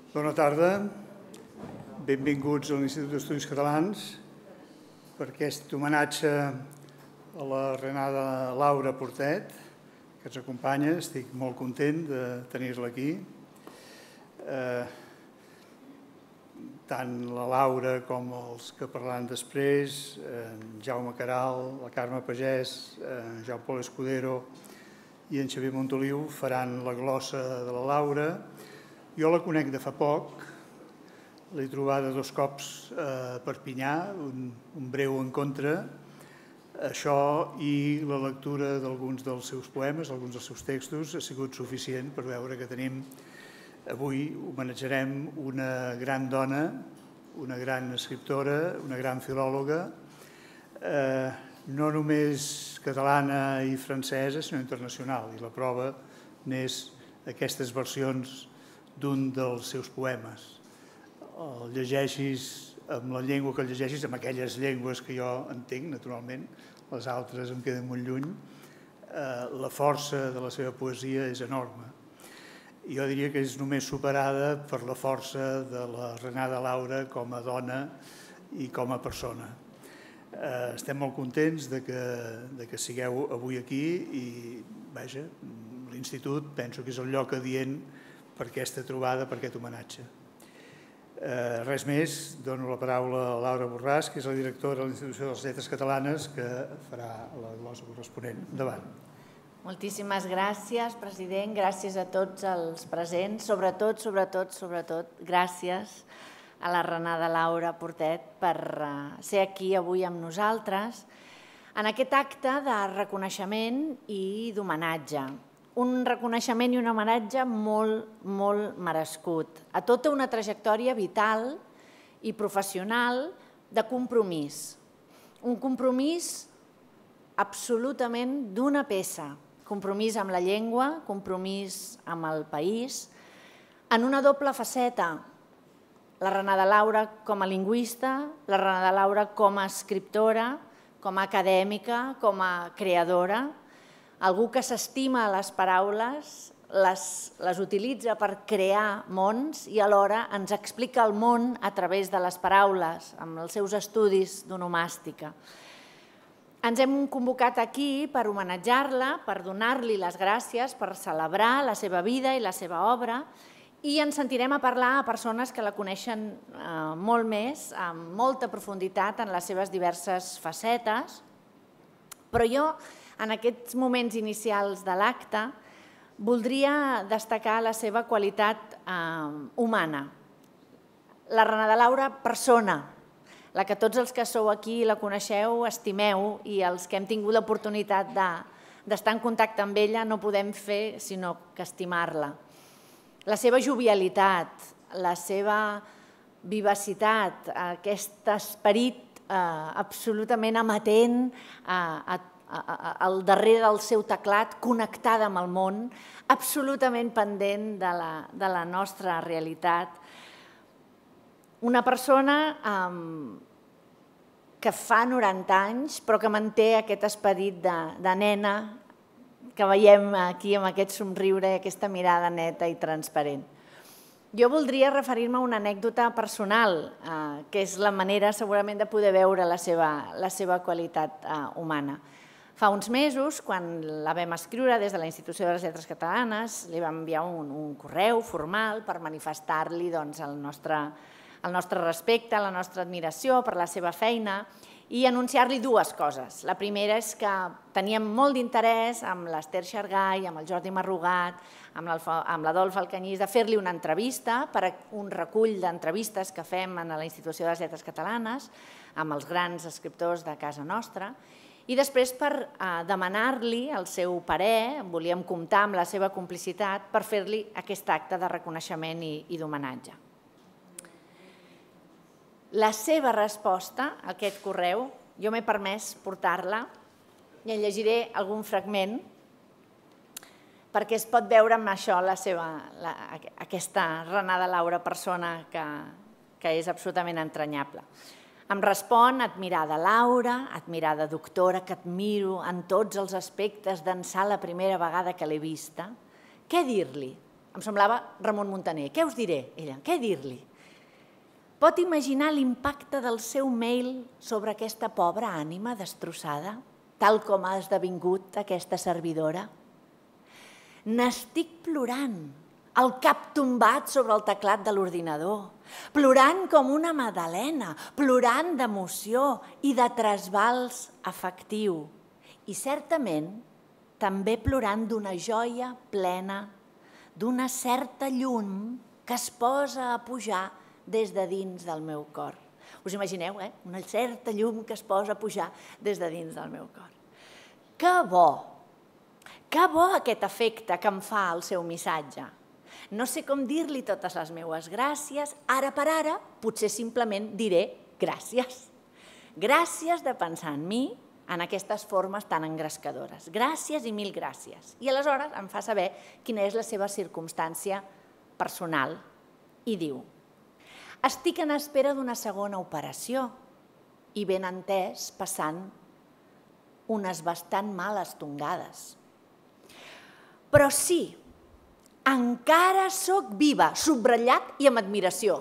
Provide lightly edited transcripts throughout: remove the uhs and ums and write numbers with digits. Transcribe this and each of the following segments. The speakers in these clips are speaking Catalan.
Bona tarda, benvinguts a l'Institut d'Estudis Catalans per aquest homenatge a la Renada Laura Portet, que ens acompanya. Estic molt content de tenir-la aquí. Tant la Laura com els que parlaran després, en Jaume Caral, la Carme Pagès, en Jean-Paul Escudero i en Xavier Montoliu faran la glossa de la Laura. Jo la conec de fa poc, l'he trobada 2 cops a Perpinyà, un breu encontre. Això i la lectura d'alguns dels seus poemes, alguns dels seus textos, ha sigut suficient per veure que tenim. Avui homenatjarem una gran dona, una gran escriptora, una gran filòloga, no només catalana i francesa, sinó internacional. I la prova n'és aquestes versions d'un dels seus poemes. El llegeixis amb la llengua que el llegeixis, amb aquelles llengües que jo entenc, naturalment, les altres em queden molt lluny, la força de la seva poesia és enorme. Jo diria que és només superada per la força de la Renada Laura com a dona i com a persona. Estem molt contents de que sigueu avui aquí i, vaja, l'Institut penso que és el lloc adient per aquesta trobada, per aquest homenatge. Res més, dono la paraula a Laura Borràs, que és la directora de l'Institució de les Lletres Catalanes, que farà la glossa corresponent. Endavant. Moltíssimes gràcies, president. Gràcies a tots els presents. Sobretot, gràcies a la Renada Laura Portet per ser aquí avui amb nosaltres en aquest acte de reconeixement i d'homenatge. Un reconeixement i un homenatge molt merescut a tota una trajectòria vital i professional de compromís. Un compromís absolutament d'una peça. Compromís amb la llengua, compromís amb el país, en una doble faceta. La Renada Laura com a lingüista, la Renada Laura com a escriptora, com a acadèmica, com a creadora, algú que s'estima les paraules, les utilitza per crear mons i alhora ens explica el món a través de les paraules, amb els seus estudis d'onomàstica. Ens hem convocat aquí per homenatjar-la, per donar-li les gràcies, per celebrar la seva vida i la seva obra i ens sentirem a parlar a persones que la coneixen molt més, amb molta profunditat en les seves diverses facetes, però jo, en aquests moments inicials de l'acte, voldria destacar la seva qualitat humana. La Renada Laura, persona, la que tots els que sou aquí la coneixeu, estimeu, i els que hem tingut l'oportunitat d'estar en contacte amb ella no podem fer sinó que estimar-la. La seva jovialitat, la seva vivacitat, aquest esperit absolutament amatent al darrere del seu teclat, connectada amb el món, absolutament pendent de la nostra realitat. Una persona que fa 90 anys, però que manté aquest esperit de nena que veiem aquí amb aquest somriure i aquesta mirada neta i transparent. Jo voldria referir-me a una anècdota personal, que és la manera segurament de poder veure la seva qualitat humana. Fa uns mesos, quan la vam escriure des de la Institució de les Lletres Catalanes, li vam enviar un correu formal per manifestar-li el nostre respecte, la nostra admiració per la seva feina i anunciar-li 2 coses. La primera és que teníem molt d'interès amb l'Ester Xargay, amb el Jordi Marrugat, amb l'Adolf Alcanyís, de fer-li una entrevista per a un recull d'entrevistes que fem a la Institució de les Lletres Catalanes amb els grans escriptors de casa nostra. I després per demanar-li el seu parer, volíem comptar amb la seva complicitat per fer-li aquest acte de reconeixement i d'homenatge. La seva resposta a aquest correu, jo m'he permès portar-la i en llegiré algun fragment perquè es pot veure amb això aquesta Renada Laura persona que és absolutament entranyable. Em respon, admirada Laura, admirada doctora, que admiro en tots els aspectes d'ençà la primera vegada que l'he vista. Què dir-li? Em semblava Ramon Muntaner. Què us diré? Ella, què dir-li? Pot imaginar l'impacte del seu mail sobre aquesta pobra ànima destrossada, tal com ha esdevingut aquesta servidora? N'estic plorant, el cap tombat sobre el teclat de l'ordinador, plorant com una magdalena, plorant d'emoció i de trasbals afectiu. I certament també plorant d'una joia plena, d'una certa llum que es posa a pujar des de dins del meu cor. Us imagineu, una certa llum que es posa a pujar des de dins del meu cor. Que bo aquest efecte que em fa el seu missatge. No sé com dir-li totes les meues gràcies, ara per ara potser simplement diré gràcies. Gràcies de pensar en mi en aquestes formes tan engrescadores. Gràcies i mil gràcies. I aleshores em fa saber quina és la seva circumstància personal i diu: estic en espera d'una segona operació i ben entès passant unes bastant males tongades. Però sí, encara sóc viva, subratllat i amb admiració.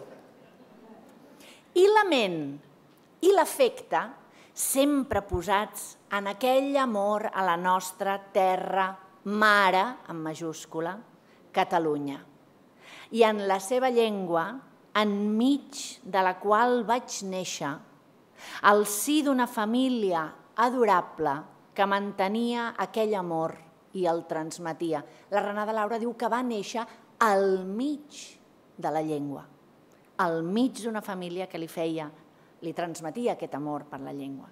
I la ment i l'afecte sempre posats en aquell amor a la nostra terra mare, en majúscula, Catalunya. I en la seva llengua, enmig de la qual vaig néixer, al si d'una família adorable que mantenia aquell amor i el transmetia. La Renada Laura diu que va néixer al mig de la llengua, al mig d'una família que li transmetia aquest amor per la llengua.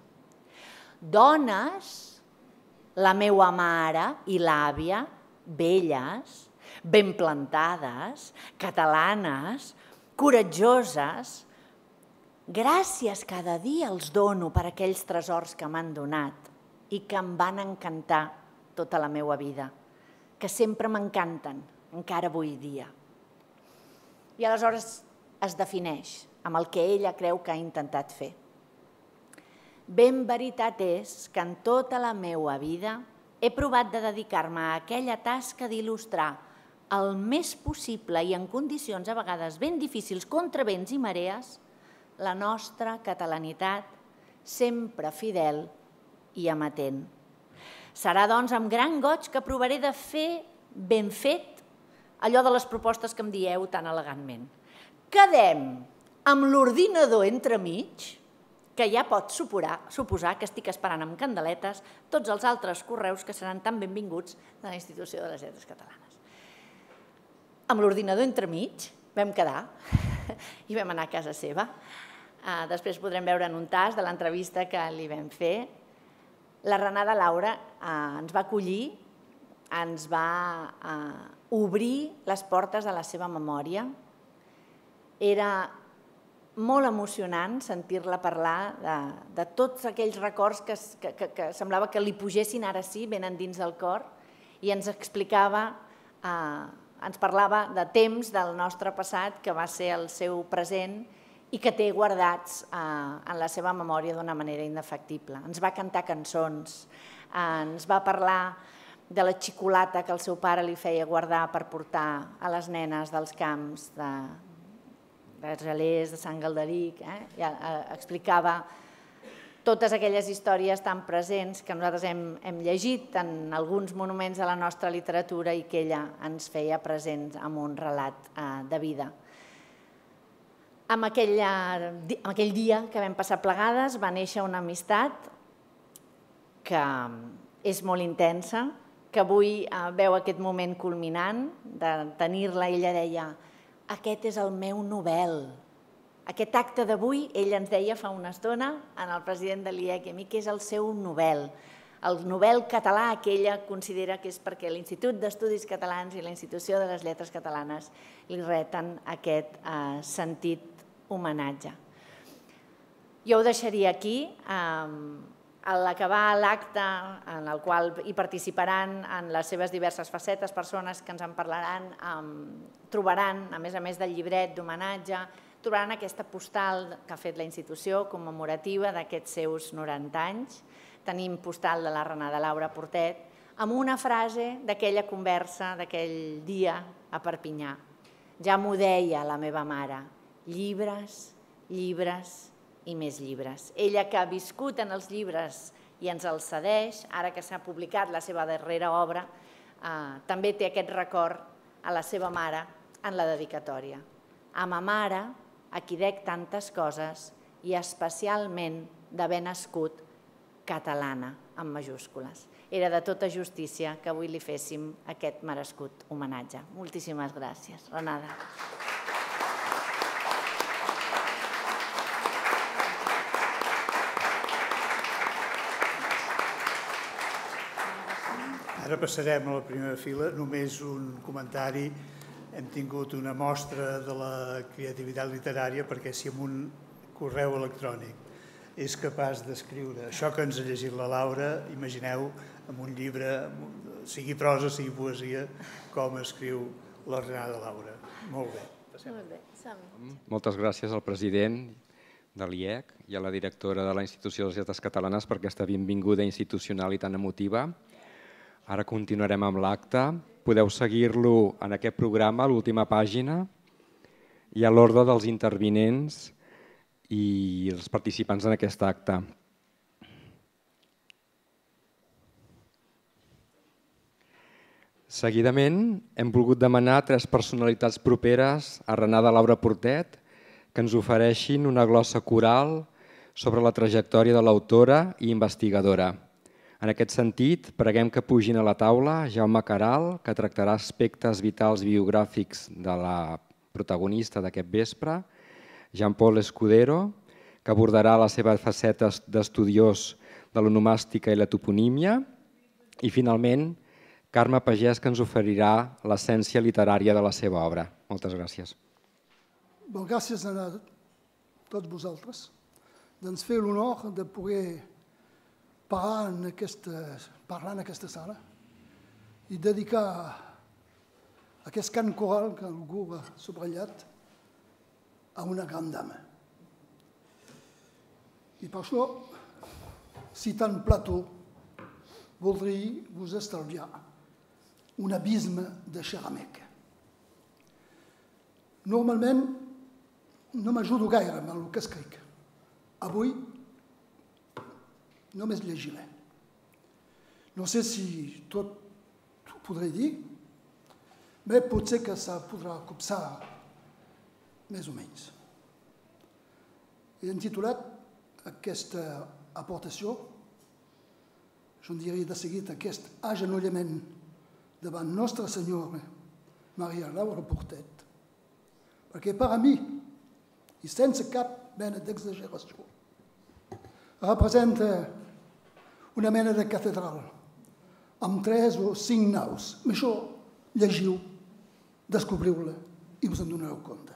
Dones, la meua mare i l'àvia, velles, ben plantades, catalanes, coratjoses, gràcies cada dia els dono per aquells tresors que m'han donat i que em van encantar tota la meva vida, que sempre m'encanten, encara avui dia. I aleshores es defineix amb el que ella creu que ha intentat fer. Ben veritat és que en tota la meva vida he provat de dedicar-me a aquella tasca d'il·lustrar el més possible i en condicions a vegades ben difícils, contra vents i marees, la nostra catalanitat sempre fidel i amatent. Serà, doncs, amb gran goig que provaré de fer ben fet allò de les propostes que em dieu tan elegantment. Quedem amb l'ordinador entremig, que ja pot suposar que estic esperant amb candeletes tots els altres correus que seran tan benvinguts de la Institució de les Lletres Catalanes. Amb l'ordinador entremig vam quedar i vam anar a casa seva. Després podrem veure en un tas de l'entrevista que li vam fer. La Renada Laura ens va acollir, ens va obrir les portes de la seva memòria. Era molt emocionant sentir-la parlar de tots aquells records que semblava que li pugessin ara sí, ben endins del cor, i ens explicava, ens parlava de temps del nostre passat que va ser el seu present i que té guardats en la seva memòria d'una manera indefectible. Ens va cantar cançons, ens va parlar de la xicolata que el seu pare li feia guardar per portar a les nenes dels camps de Argelers, de Sant Galderic. Explicava totes aquelles històries tan presents que nosaltres hem llegit en alguns monuments de la nostra literatura i que ella ens feia presents amb un relat de vida. En aquell dia que vam passar plegades va néixer una amistat que és molt intensa, que avui veu aquest moment culminant de tenir-la. Ella deia: aquest és el meu Nobel. Aquest acte d'avui, ella ens deia fa una estona, al president de l'IEC i a mi, que és el seu Nobel. El Nobel català que ella considera que és perquè l'Institut d'Estudis Catalans i la Institució de les Lletres Catalanes li reten aquest sentit homenatge. Jo ho deixaria aquí. A l'acabar l'acte, en el qual hi participaran en les seves diverses facetes persones que ens en parlaran, trobaran, a més del llibret d'homenatge, trobaran aquesta postal que ha fet la institució commemorativa d'aquests seus 90 anys. Tenim postal de la Renada Laura Portet, amb una frase d'aquella conversa, d'aquell dia a Perpinyà. Ja m'ho deia la meva mare, llibres, llibres i més llibres. Ella que ha viscut en els llibres i ens els cedeix, ara que s'ha publicat la seva darrera obra, també té aquest record a la seva mare en la dedicatòria. A ma mare, a qui dec tantes coses i especialment d'haver nascut catalana, amb majúscules. Era de tota justícia que avui li féssim aquest merescut homenatge. Moltíssimes gràcies, Renada. Ara passarem a la primera fila. Només un comentari. Hem tingut una mostra de la creativitat literària perquè si amb un correu electrònic és capaç d'escriure això que ens ha llegit la Laura, imagineu amb un llibre, sigui prosa, sigui poesia, com escriu la Renada Laura. Molt bé. Molt bé, som-hi. Moltes gràcies al president de l'IEC i a la directora de la Institució de les Lletres Catalanes per aquesta benvinguda institucional i tan emotiva. Ara continuarem amb l'acte. Podeu seguir-lo en aquest programa, a l'última pàgina, i a l'ordre dels intervinents i els participants en aquest acte. Seguidament, hem volgut demanar a 3 personalitats properes a Renada Laura Portet que ens ofereixin una glossa coral sobre la trajectòria de l'autora i investigadora. En aquest sentit, preguem que pugin a la taula Jaume Caral, que tractarà aspectes vitals biogràfics de la protagonista d'aquest vespre, Jean-Paul Escudero, que abordarà la seva faceta d'estudiós de l'onomàstica i la toponímia, i finalment, Carme Pagès, que ens oferirà l'essència literària de la seva obra. Moltes gràcies. Gràcies a tots vosaltres d'ens fer l'honor de poder parlar en aquesta sala i dedicar aquest cant coral que algú ha subratllat a una gran dama. I per això, citant Plató, voldria vos estalviar un abisme de Xerameca. Normalment no m'ajudo gaire amb el que escric. Avui només llegiré. No sé si tot ho podré dir, però potser que se podrà copsar més o menys. He intitulat aquesta aportació, jo en diria de seguit aquest agenollament davant Nostra Senyora Maria Laura Portet, perquè per a mi, i sense cap mena d'exageració, representa una mena de catedral amb 3 o 5 naus. Això llegiu, descobriu-la i us en donareu compte.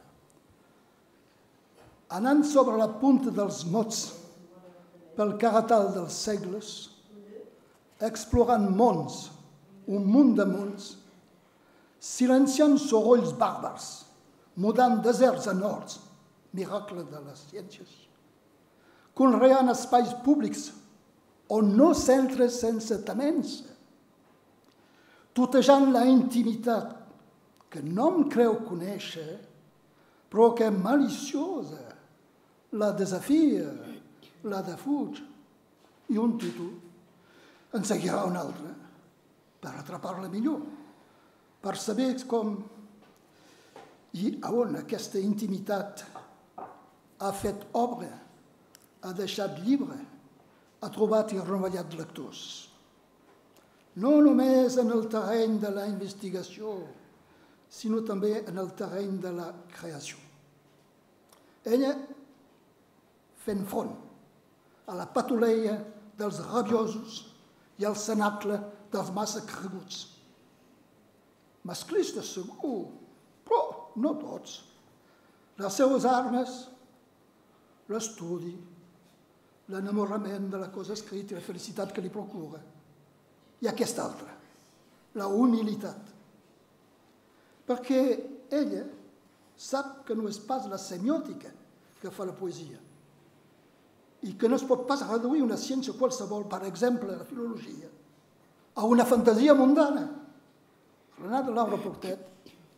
Anant sobre la punta dels mots pel caratal dels segles, explorant mons, un munt de mons, silenciant sorolls bàrbars, mudant deserts en horts, miracle de les ciències, conreant espais públics on no s'entra sense temença, tutejant la intimitat que no em creu conèixer, però que maliciosa la desafia, la defuig, i un títol en seguirà un altre per atrapar-la millor, per saber com i on aquesta intimitat ha fet obra, ha deixat llibre, ha trobat i renovellat lectors. No només en el terreny de la investigació, sinó també en el terreny de la creació. Ella fent front a la patuleia dels rabiosos i al cenacle dels massa creguts. Masclistes segur, però no tots. Les seues armes, l'estudi, l'enamorament de la cosa escrita i la felicitat que li procura. I aquesta altra, la humilitat. Perquè ella sap que no és pas la semiòtica que fa la poesia i que no es pot pas reduir una ciència qualsevol, per exemple, la filologia, a una fantasia mundana. Renada Laura Portet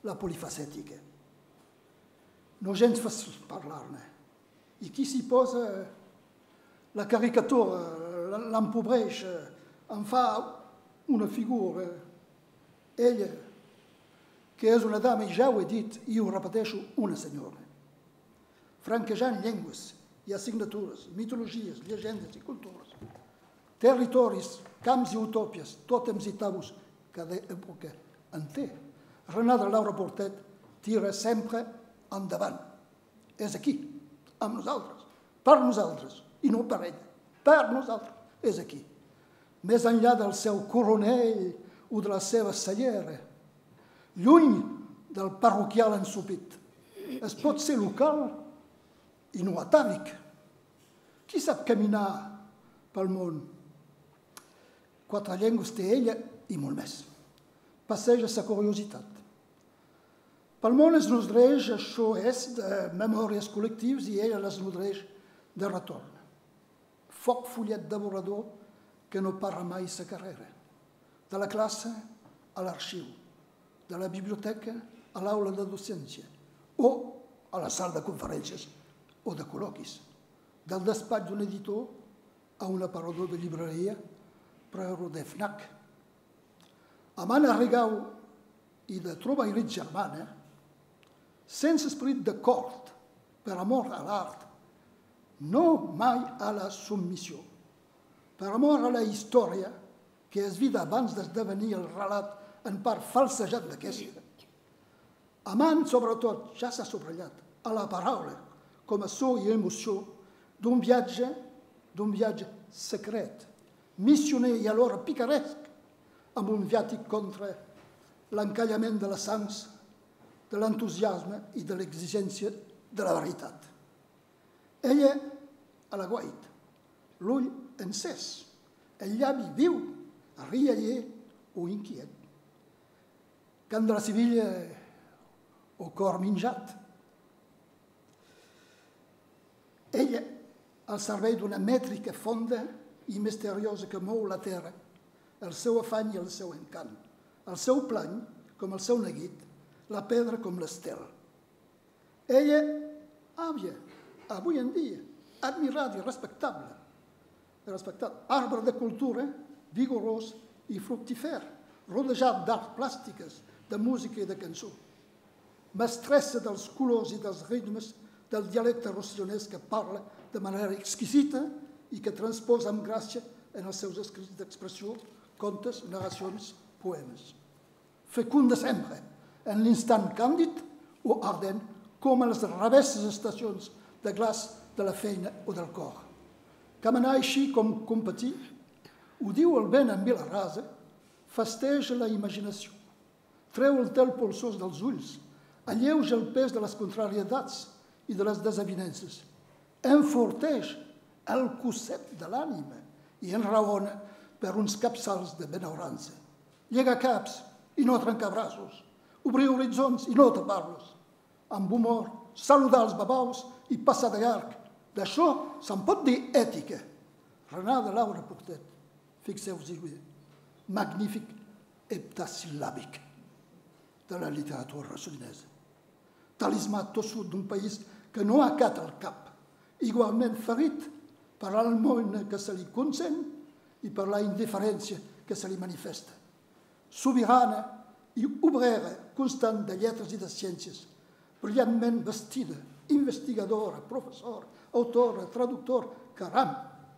la polifacètica. No gens fàcil parlar-ne. I qui s'hi posa la caricatura, l'empobreix, en fa una figura. Ella, que és una dama, i ja ho he dit, i ho repeteixo, una senyora. Franquejant llengües i assignatures, mitologies, llegendes i cultures, territoris, camps i utòpies, tòtems i tabus, cada època en té. Renada Laura Portet tira sempre endavant. És aquí, amb nosaltres, per nosaltres, i no per ell, per nosaltres, és aquí. Més enllà del seu coronell o de la seva cellera, lluny del parroquial ensopit, es pot ser local i no atàvic. Qui sap caminar pel món? 4 llengües té ella i molt més. Passeja sa curiositat. Pel món es nodreix, això és, de memòries col·lectives i ella les nodreix de retorn. Foc fullet devorador que no para mai sa carrera. De la classe a l'arxiu, de la biblioteca a l'aula de docència o a la sala de conferències o de col·loquis, del despatx d'un editor a un aparador de llibreria però de FNAC. Amant a Rigau i de Trobaïrit germana, sense esperit de cort, per amor a l'art, no mai a la submissió, per amor a la història que és vida abans d'esdevenir el relat en part falsejat d'aquesta. Amant, sobretot, ja s'ha subratllat, a la paraula, com a so i emoció d'un viatge secret, missioner i alhora picaresc, amb un viàtic contra l'encallament de les sangs, de l'entusiasme i de l'exigència de la veritat. Ella, a l'aguait, l'ull encès, el llavi viu, rialler o inquiet. Cant de la Sibilla o cor minjat. Ella, al servei d'una mètrica fonda i misteriosa que mou la terra, el seu afany i el seu encant, el seu plany com el seu neguit, la pedra com l'estel. Ella, àvia, avui en dia, admirada i respectable, arbre de cultura, vigorós i fructífer, rodejat d'arts plàstiques, de música i de cançó. Mestressa dels colors i dels ritmes del dialecte rossellonès que parla de manera exquisita i que transposa amb gràcia en els seus escrits d'expressió, contes, narracions, poemes. Fecunda sempre, en l'instant càndid o ardent, com a les revesses estacions de glaç de la feina o del cor. Caminar així com competir, ho diu el vent en vila rasa, festeja la imaginació, treu el tel polsós dels ulls, alleuja el pes de les contrarietats i de les desavinences, enforteix el cosset de l'ànima i enraona per uns capçals de benaurança. Llegar caps i no trencar braços, obrir horitzons i no tapar-los, amb humor, saludar els babaus i passar de llarg. D'això se'n pot dir ètica. Renada Laura Portet, fixeu-vos-hi bé, magnífic heptasil·làbic de la literatura rossellonesa. Talismà tossut d'un país que no acata el cap, igualment ferit per l'almoina que se li consent i per la indiferència que se li manifesta. Sobirana i obrera constant de lletres i de ciències, brillantment vestida, investigadora, professora, autora, traductor, caram,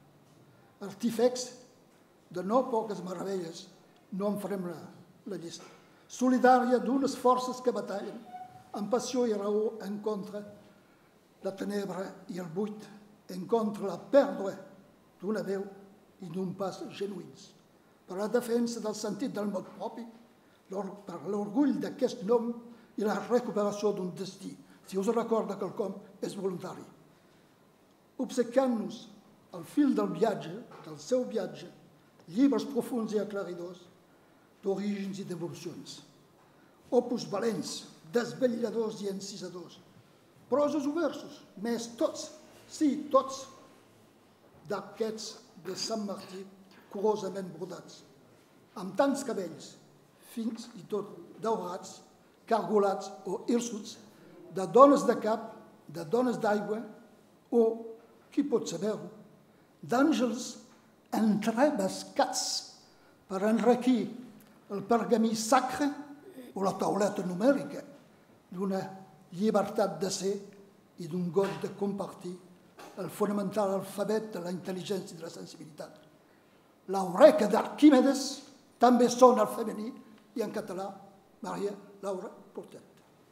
artífex de no poques meravelles, no en farem la llista. Solidària d'unes forces que batallen amb passió i raó en contra la tenebra i el buit, en contra la pèrdua d'una veu i d'un pas genuïns, per la defensa del sentit del mot propi, per l'orgull d'aquest nom i la recuperació d'un destí. Si us recorda quelcom, és voluntari. Obsequiant-nos al fil del viatge, del seu viatge, llibres profuns i aclaridors d'orígens i d'evolucions. Opus valents, desvetlladors i encisadors. Proses o versos, més tots, sí, tots, d'aquests de Sant Martí curosament brodats, amb tants cabells, fins i tot daurats, cargolats o hirsuts, de dones de cap, de dones d'aigua o, qui pot saber-ho, d'àngels entrebescats per enriquir el pergamí sacre o la tauleta numèrica d'una llibertat de ser i d'un goig de compartir el fonamental alfabet de la intel·ligència i de la sensibilitat. L'Eureka d'Arquímedes també sona al femení i en català Maria Laura Portet.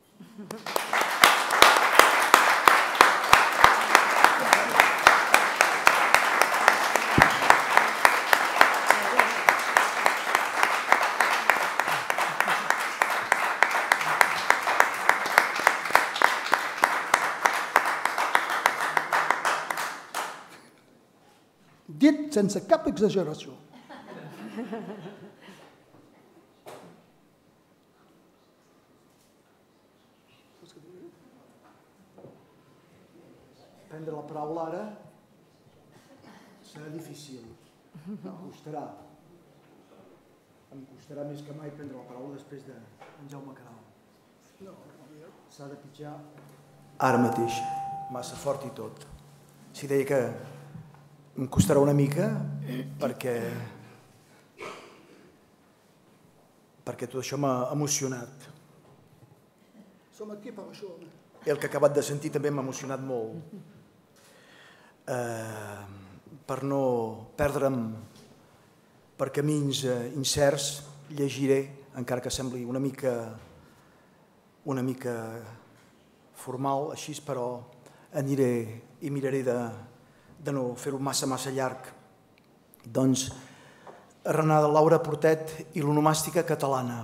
Dit sense cap exageració. Prendre la paraula ara serà difícil. Em costarà. Em costarà més que mai prendre la paraula després d'en Jaume Queralt. S'ha de pitjar ara mateix, massa fort i tot. Si deia que em costarà una mica perquè tot això m'ha emocionat. Som aquí per això. El que he acabat de sentir també m'ha emocionat molt. Per no perdre'm per camins incerts, llegiré, encara que sembli una mica formal, així, però aniré i miraré de no fer-ho massa llarg. Doncs, Renada Laura Portet i l'onomàstica catalana.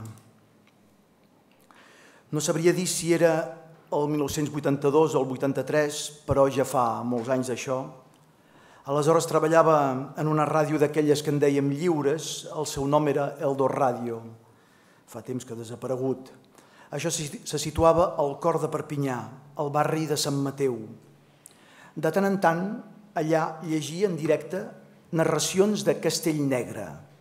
No sabria dir si era el 1982 o el 83, però ja fa molts anys d'això. Aleshores treballava en una ràdio d'aquelles que en dèiem lliures, el seu nom era Eldor Ràdio. Fa temps que ha desaparegut. Això se situava al cor de Perpinyà, al barri de Sant Mateu. De tant en tant, allà llegia en directe narracions de Castell Negre,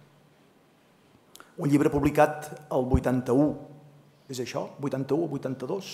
un llibre publicat el 81, és això, 81 o 82.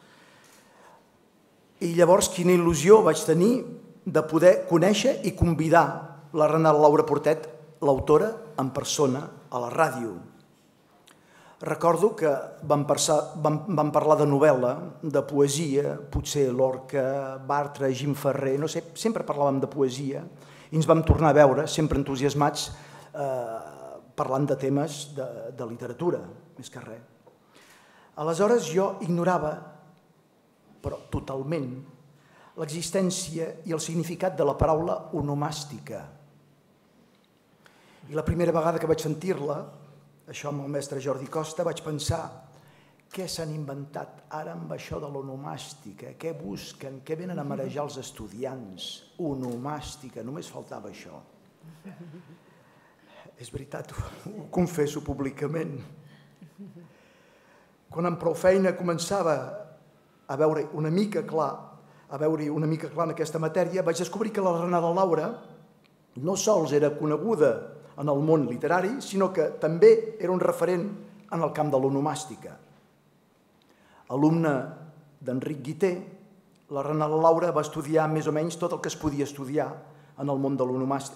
I llavors quina il·lusió vaig tenir de poder conèixer i convidar la Renada Laura Portet, l'autora, en persona a la ràdio. Recordo que vam parlar de novel·la, de poesia, potser Lorca, Bartra, Jim Ferrer, no sé, sempre parlàvem de poesia i ens vam tornar a veure, sempre entusiasmats, parlant de temes de literatura, més que res. Aleshores jo ignorava, però totalment, l'existència i el significat de la paraula onomàstica. I la primera vegada que vaig sentir-la, això amb el mestre Jordi Costa, vaig pensar què s'han inventat ara amb això de l'onomàstica, què busquen, què venen a marejar els estudiants. Onomàstica, només faltava això. És veritat, ho confesso públicament. Quan amb prou feina començava a veure una mica clar en aquesta matèria, vaig descobrir que la Renada Laura no sols era coneguda en el món literari, sinó que també era un referent en el camp de l'onomàstica. Alumne d'Enric Guiter, la Renada Laura va estudiar més o menys tot el que es podia estudiar en el món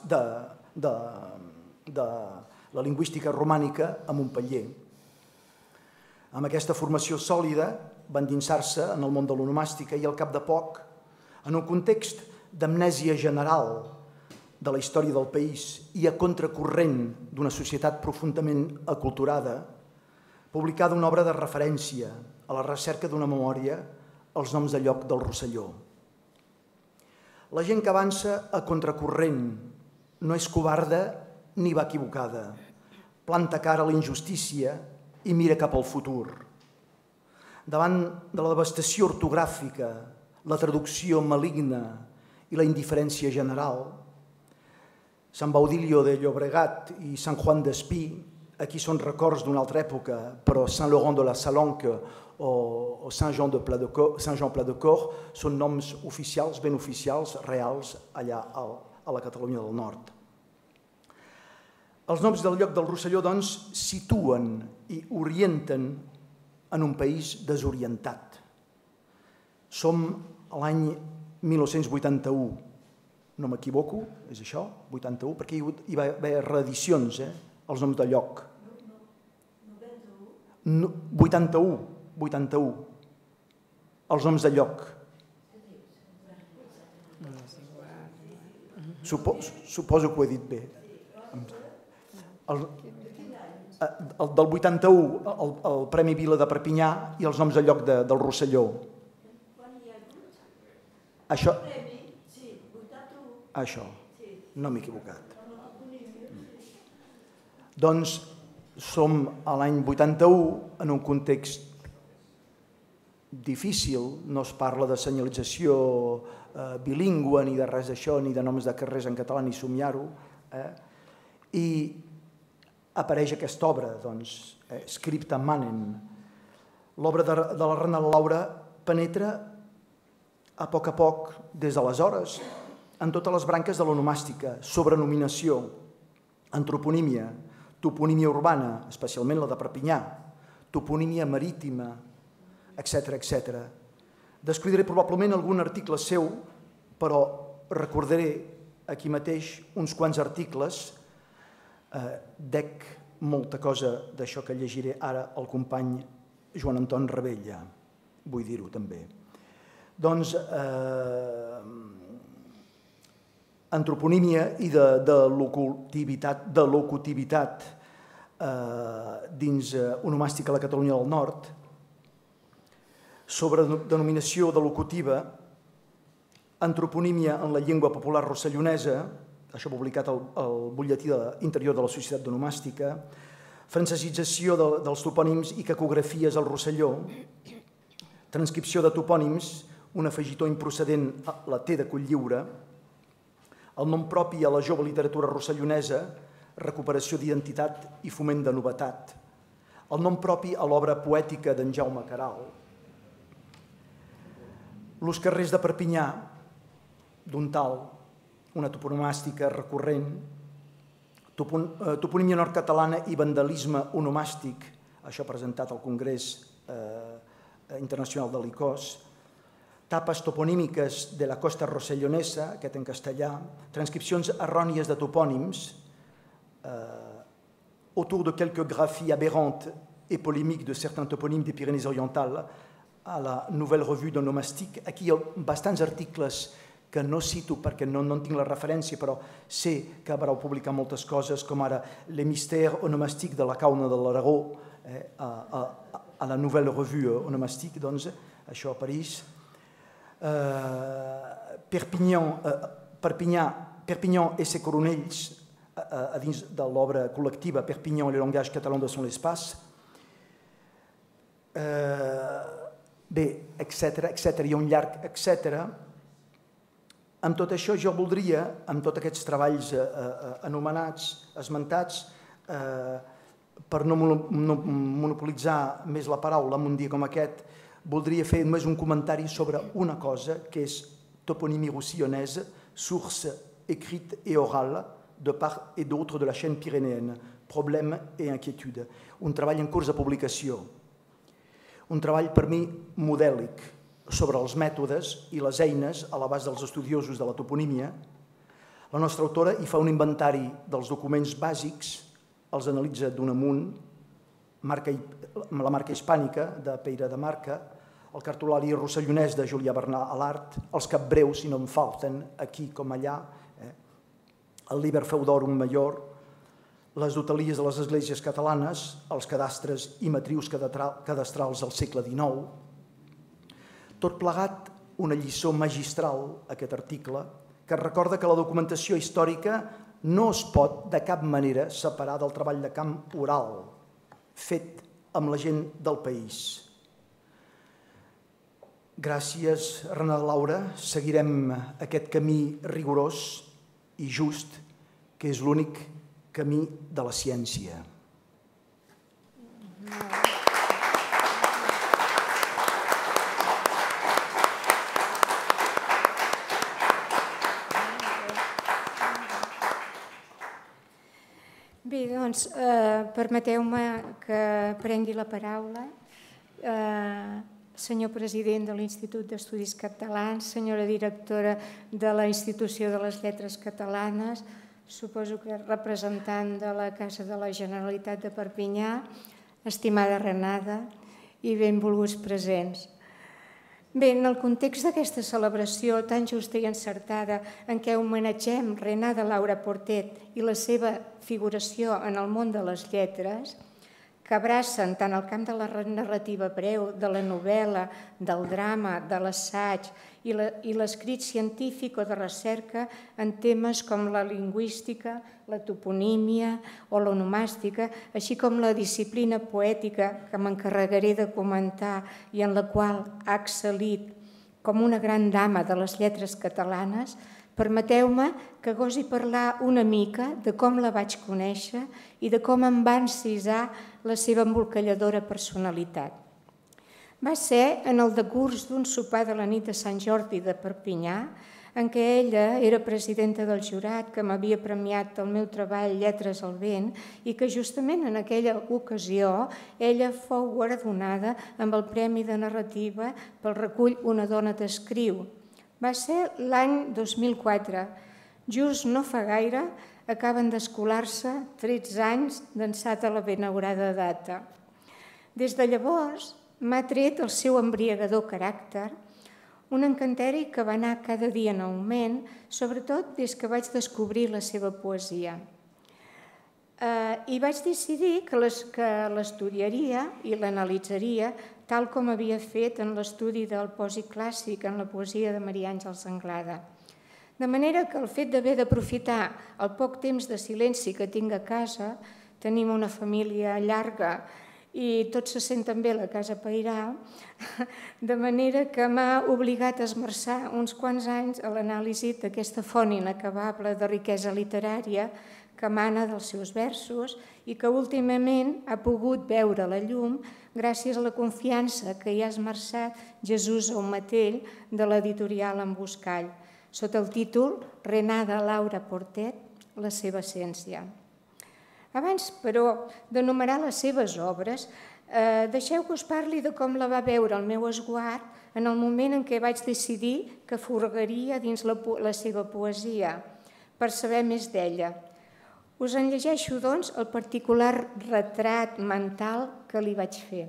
de la lingüística romànica a Montpeller. Amb aquesta formació sòlida va endinsar-se en el món de l'onomàstica i al cap de poc, en un context d'amnèsia general de la història del país i a contracorrent d'una societat profundament aculturada, publicada una obra de referència a la recerca d'una memòria als noms de lloc del Rosselló. La gent que avança a contracorrent no és covarda ni va equivocada, planta cara a la injustícia i mira cap al futur. Davant de la devastació ortogràfica, la traducció maligna i la indiferència general, Sant Baudilio de Llobregat i Sant Juan d'Espí, aquí són records d'una altra època, però Saint Laurent de la Salanque o Saint Jean Pla de Cor són noms oficials, ben oficials, reals, allà a la Catalunya del Nord. Els noms del lloc del Rosselló, doncs, situen i orienten en un país desorientat. Som a l'any 1981, no m'equivoco, és això, 81, perquè hi va haver reedicions, els noms de lloc. 81, els noms de lloc. Suposo que ho he dit bé. El del 81, el Premi Vila de Perpinyà i els noms de lloc del Rosselló. Això, no m'he equivocat. Doncs som a l'any 81 en un context difícil, no es parla de senyalització bilingüe ni de res d'això, ni de noms de carrers en català ni somiar-ho, i apareix aquesta obra, Scripta Manem. L'obra de la Renata Laura penetra a poc, des d'aleshores, en totes les branques de l'onomàstica, sobrenominació, antroponímia, toponímia urbana, especialment la de Perpinyà, toponímia marítima, etc. Descuidaré probablement algun article seu, però recordaré aquí mateix uns quants articles. Dec molta cosa d'això que llegiré ara el company Joan Anton Rebella, vull dir-ho també. Doncs antroponímia i de locutivitat dins onomàstica a la Catalunya del Nord, sobre denominació de locutiva, antroponímia en la llengua popular rossellonesa, això publicat al butlletí interior de la Societat d'Onomàstica, francesització dels topònims i cacografies al Rosselló, transcripció de topònims, un afegitó improcedent a la T de Cotlliure, el nom propi a la jove literatura rossellonesa, recuperació d'identitat i foment de novetat, el nom propi a l'obra poètica d'en Jaume Queralt, los carrers de Perpinyà, d'un tal, una toponomàstica recurrent, toponímia nord-catalana i vandalisme onomàstic, això presentat al Congrés Internacional de l'ICOS, tapes toponímiques de la costa rossellonesa, aquest en castellà, transcripcions errònies de topònims, autour de quelques graphies aberrantes et polémiques de certains toponymes des Pyrénées orientales, a la Nouvelle Revue d'Onomastique. Aquí hi ha bastants articles que no cito perquè no en tinc la referència, però sé que vareu publicar moltes coses, com ara Les mystères onomastiques de la Cauna de l'Aragó, a la Nouvelle Revue Onomastique, doncs, això a París. Perpinyà et ses coronells, a dins de l'obra col·lectiva Perpignan et le langage catalan de son espace. Bé, etc. Hi ha un llarg etc. Amb tot això jo voldria, amb tots aquests treballs anomenats, esmentats, per no monopolitzar més la paraula en un dia com aquest, voldria fer només un comentari sobre una cosa que és toponymie roussillonnaise, source écrite et orale de part et d'autre de la chaîne pyrénéenne, problème et inquiétude. Un treball en curs de publicació. Un treball per mi modèlic sobre els mètodes i les eines a l'abast dels estudiosos de la toponímia. La nostra autora hi fa un inventari dels documents bàsics, els analitza d'un amunt, la marca hispànica de Peire de Marca, el cartulari rossellonès de Julià Bernat Alart, els capbreus, si no en falten, aquí com allà, el Liber Feudorum Major, les dotalies de les esglésies catalanes, els cadastres i matrius cadastrals del segle XIX. Tot plegat, una lliçó magistral, aquest article, que recorda que la documentació històrica no es pot de cap manera separar del treball de camp oral, fet amb la gent del país. Gràcies, Renata Laura. Seguirem aquest camí rigorós i just, que és l'únic camí de la ciència. Bé, doncs, permeteu-me que prengui la paraula senyor president de l'Institut d'Estudis Catalans, senyora directora de la Institució de les Lletres Catalanes, suposo que representant de la Casa de la Generalitat de Perpinyà, estimada Renada i benvolguts presents. Bé, en el context d'aquesta celebració tan justa i encertada en què homenatgem Renada Laura Portet i la seva figuració en el món de les lletres, que abracen tant el camp de la narrativa breu, de la novel·la, del drama, de l'assaig i l'escrit científic o de recerca en temes com la lingüística, la toponímia o l'onomàstica, així com la disciplina poètica que m'encarregaré de comentar i en la qual ha excel·lit com una gran dama de les lletres catalanes, permeteu-me que gosi parlar una mica de com la vaig conèixer i de com em va encisar la seva embolcalladora personalitat. Va ser en el decurs d'un sopar de la nit de Sant Jordi de Perpinyà, en què ella era presidenta del jurat que m'havia premiat el meu treball Lletres al vent i que justament en aquella ocasió ella fou guardonada amb el Premi de Narrativa pel recull Una dona t'escriu. Va ser l'any 2004. Just no fa gaire acaben d'escolar-se 13 anys d'ençà de la benaurada data. Des de llavors m'ha tret el seu embriagador caràcter, un encanteri que va anar cada dia en augment, sobretot des que vaig descobrir la seva poesia. I vaig decidir que l'estudiaria i l'analitzaria tal com havia fet en l'estudi del pòsit clàssic en la poesia de Maria Àngels Anglada. De manera que el fet d'haver d'aprofitar el poc temps de silenci que tinc a casa, tenim una família llarga i tots se senten bé a la casa pairal, de manera que m'ha obligat a esmerçar uns quants anys a l'anàlisi d'aquesta font inacabable de riquesa literària que emana dels seus versos i que últimament ha pogut veure la llum gràcies a la confiança que hi ha esmerçat Jesús Aumatell de l'editorial Emboscall, sota el títol Renada Laura Portet, la seva essència. Abans, però, d'enumerar les seves obres, deixeu que us parli de com la va veure el meu esguard en el moment en què vaig decidir que furgaria dins la seva poesia, per saber més d'ella. Us en llegeixo, doncs, el particular retrat mental que li vaig fer.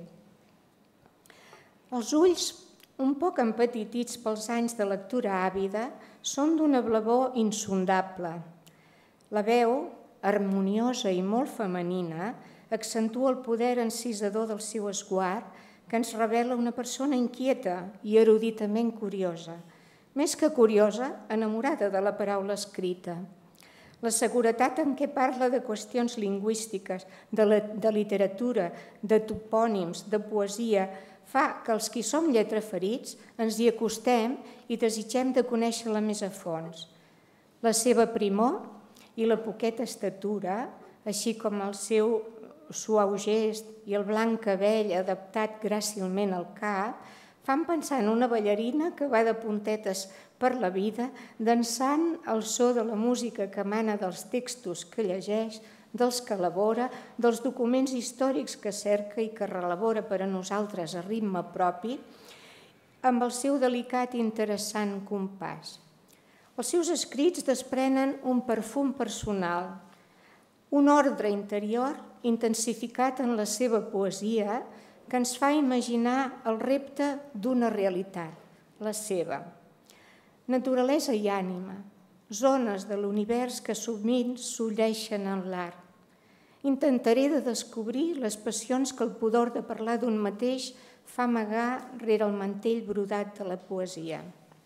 Els ulls, un poc empetitits pels anys de lectura àvida, són d'una blavor insondable. La veu, harmoniosa i molt femenina, accentua el poder encisador del seu esguard que ens revela una persona inquieta i eruditament curiosa, més que curiosa, enamorada de la paraula escrita. La seguretat en què parla de qüestions lingüístiques, de literatura, de topònims, de poesia, fa que els qui som lletraferits ens hi acostem i desitgem de conèixer-la més a fons. La seva primor i la poqueta estatura, així com el seu suau gest i el blanc cabell adaptat gràcilment al cap, fan pensar en una ballarina que va de puntetes per la vida, dansant al so de la música que emana dels textos que llegeix, dels que elabora, dels documents històrics que cerca i que relabora per a nosaltres a ritme propi, amb el seu delicat i interessant compàs. Els seus escrits desprenen un perfum personal, un ordre interior intensificat en la seva poesia que ens fa imaginar el repte d'una realitat, la seva. Naturalesa i ànima, zones de l'univers que sovint s'ulleixen en l'art. Intentaré de descobrir les passions que el pudor de parlar d'un mateix fa amagar rere el mantell brodat de la poesia.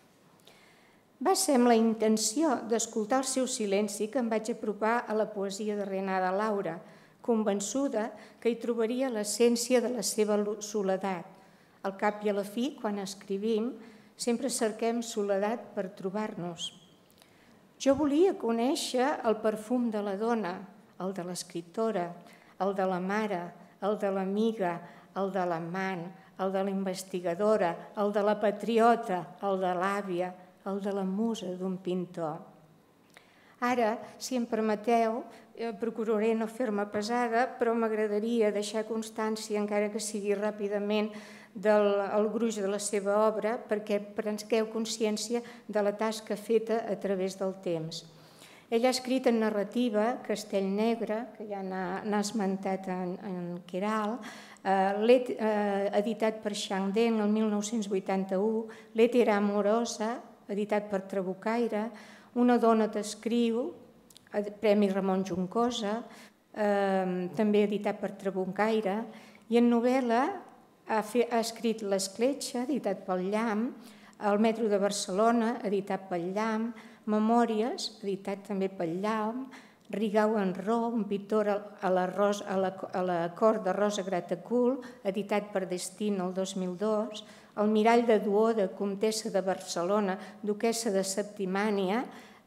Va ser amb la intenció d'escoltar el seu silenci que em vaig apropar a la poesia de Renada Laura, convençuda que hi trobaria l'essència de la seva soledat. Al cap i a la fi, quan escrivim, sempre cerquem soledat per trobar-nos. Jo volia conèixer el perfum de la dona, el de l'escriptora, el de la mare, el de l'amiga, el de l'amant, el de la investigadora, el de la patriota, el de l'àvia, el de la musa d'un pintor. Ara, si em permeteu, procuraré no fer-me pesada, però m'agradaria deixar constància, encara que sigui ràpidament, del gruix de la seva obra, perquè prengueu consciència de la tasca feta a través del temps. Ell ha escrit en narrativa Castell Negre, que ja n'ha esmentat en Queralt, editat per Changdeng el 1981, L'Ètera amorosa, editat per Trabucaire, Una dona t'escriu, Premi Ramon Juncosa, també editat per Trabucaire, i en novel·la ha escrit L'Escletxa, editat pel Llamp, El metro de Barcelona, editat pel Llamp, Memòries, editat també pel Llamp, Rigau en Ro, un pintor a la cort de Rosa Gratacul, editat per Destino el 2002, El mirall de Duoda, comtessa de Barcelona, duquessa de Septimània,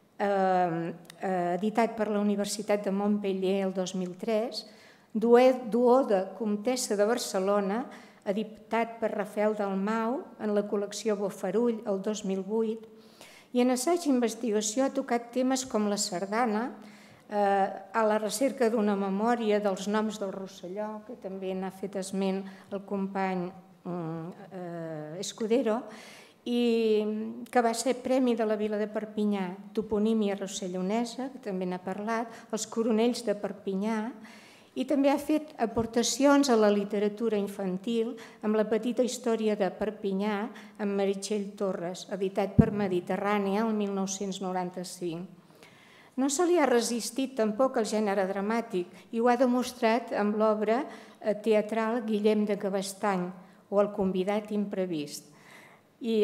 editat per la Universitat de Montpellier el 2003, Duoda, comtessa de Barcelona, editat per Rafael Dalmau en la col·lecció Bofarull el 2008, i en assaig i investigació ha tocat temes com la sardana, a la recerca d'una memòria dels noms del Rosselló, que també n'ha fet esment el company Escudero, i que va ser Premi de la Vila de Perpinyà, Toponímia rossellonesa, que també n'ha parlat, Els coronells de Perpinyà, i també ha fet aportacions a la literatura infantil amb La petita història de Perpinyà amb Meritxell Torres, editat per Mediterrània el 1995. No se li ha resistit tampoc el gènere dramàtic i ho ha demostrat amb l'obra teatral Guillem de Cabestany o El convidat imprevist, i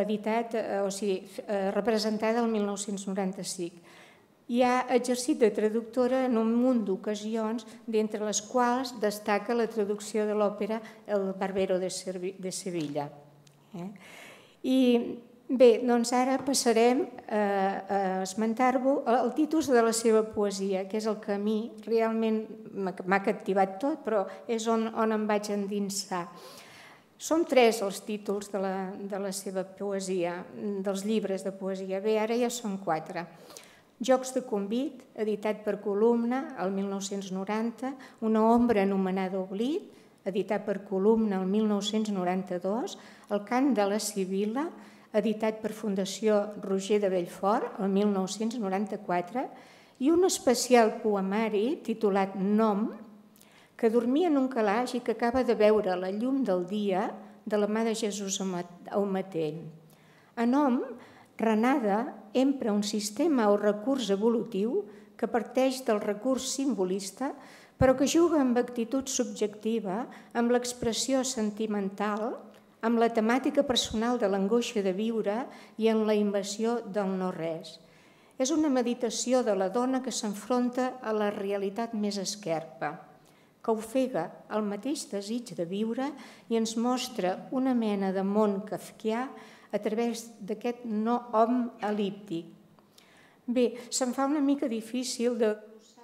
representada el 1995. I ha exercit de traductora en un munt d'ocasions, d'entre les quals destaca la traducció de l'òpera El Barbero de Sevilla. I bé, doncs ara passarem a esmentar-vos el títol de la seva poesia, que és el que a mi realment m'ha captivat tot, però és on em vaig endinsar. Són 3 els títols de la seva poesia, dels llibres de poesia. Bé, ara ja són 4. Jocs de convit, editat per Columna el 1990, Una ombra anomenada Oblit, editat per Columna el 1992, El cant de la Sibil·la, editat per Fundació Roger de Bellfort el 1994, i un especial poemari titulat Nom, que dormia en un calaix i que acaba de veure la llum del dia de la mà de Jesús Aumatell. A Nom, Renada empra un sistema o recurs evolutiu que parteix del recurs simbolista, però que juga amb actitud subjectiva, amb l'expressió sentimental, amb la temàtica personal de l'angoixa de viure i en la invasió del no-res. És una meditació de la dona que s'enfronta a la realitat més esquerpa, que ofega el mateix desig de viure i ens mostra una mena de món kafkià a través d'aquest no-hom el·líptic. Bé, se'm fa una mica difícil de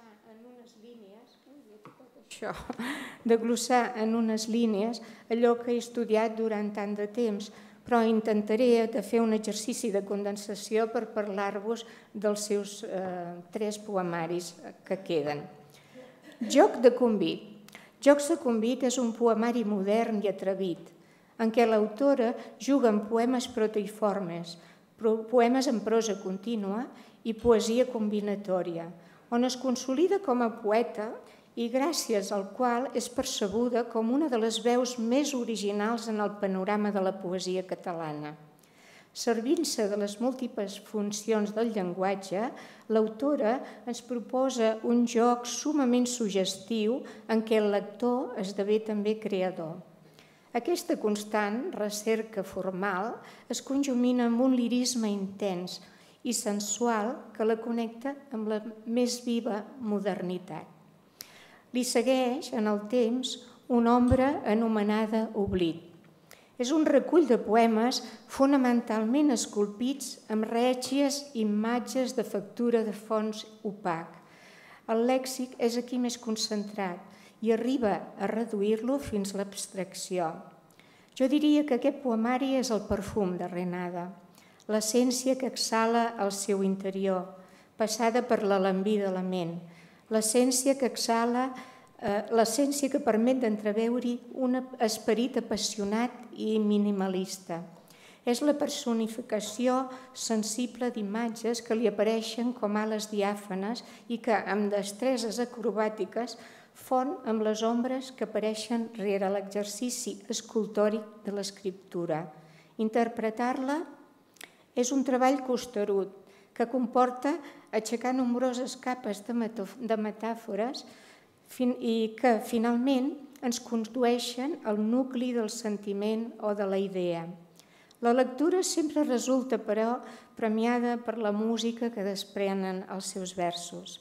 glossar en unes línies allò que he estudiat durant tant de temps, però intentaré de fer un exercici de condensació per parlar-vos dels seus 3 poemaris que queden. Joc de convit. Jocs de convit és un poemari modern i atrevit, en què l'autora juga amb poemes proteiformes, poemes en prosa contínua i poesia combinatòria, on es consolida com a poeta i gràcies al qual és percebuda com una de les veus més originals en el panorama de la poesia catalana. Servint-se de les múltiples funcions del llenguatge, l'autora ens proposa un joc sumament suggestiu en què el lector esdevé també creador. Aquesta constant recerca formal es conjumina amb un lirisme intens i sensual que la connecta amb la més viva modernitat. Li segueix en el temps una ombra anomenada Oblit. És un recull de poemes fonamentalment esculpits amb règies imatges de factura de fons opac. El lèxic és aquí més concentrat i arriba a reduir-lo fins a l'abstracció. Jo diria que aquest poemari és el perfum de Renada, l'essència que exhala al seu interior, passada per l'alambí de la ment, l'essència que exhala, l'essència que permet d'entreveure un esperit apassionat i minimalista. És la personificació sensible d'imatges que li apareixen com ales diàfanes i que, amb destreses acrobàtiques, fon amb les ombres que apareixen rere l'exercici escultòric de l'escriptura. Interpretar-la és un treball costerut que comporta aixecar nombroses capes de metàfores i que, finalment, ens condueixen al nucli del sentiment o de la idea. La lectura sempre resulta, però, premiada per la música que desprenen els seus versos.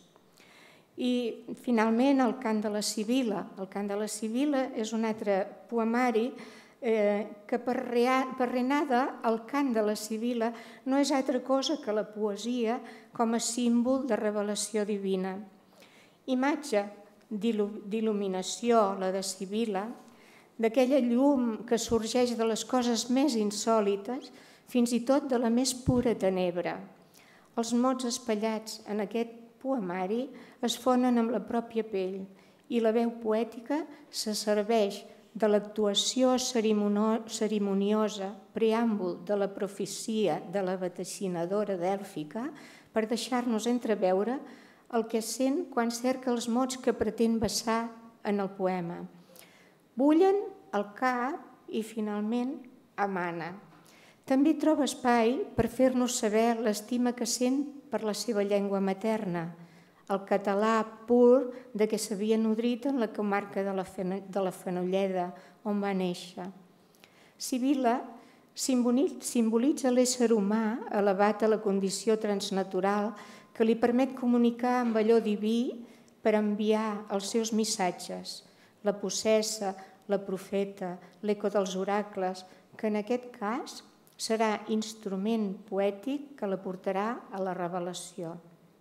I, finalment, el Cant de la Sibil·la. El Cant de la Sibil·la és un altre poemari que per Renada el Cant de la Sibil·la no és altra cosa que la poesia com a símbol de revelació divina. Imatge d'il·luminació, la de Sibil·la, d'aquella llum que sorgeix de les coses més insòlites, fins i tot de la més pura tenebra. Els mots espallats en aquest poemari es fonen amb la pròpia pell i la veu poètica se serveix de l'actuació cerimoniosa, preàmbul de la profecia de la vaticinadora dèlfica per deixar-nos entreveure el que sent quan cerca els mots que pretén vessar en el poema. Bullen el cap i, finalment, amana. També troba espai per fer-nos saber l'estima que sent per la seva llengua materna, el català pur de què s'havia nodrit en la comarca de la Fenolleda, on va néixer. Sibil·la simbolitza l'ésser humà elevat a la condició transnatural que li permet comunicar amb allò diví per enviar els seus missatges, la possessa, la profeta, l'eco dels oracles, que en aquest cas serà instrument poètic que la portarà a la revelació.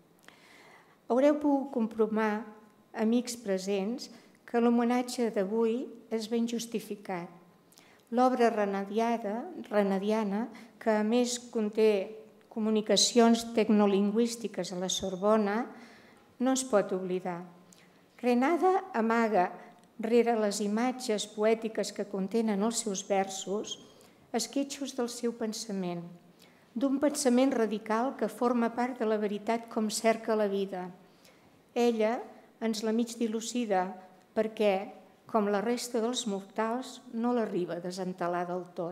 Haureu pogut comprovar, amics presents, que l'homenatge d'avui és ben justificat. L'obra renadiana, que a més conté comunicacions tecnolingüístiques a la Sorbona, no es pot oblidar. Renada amaga, rere les imatges poètiques que contenen els seus versos, esquetxos del seu pensament, d'un pensament radical que forma part de la veritat com cerca la vida. Ella ens la mig dilucida perquè, com la resta dels mortals, no l'arriba a desentelar del tot.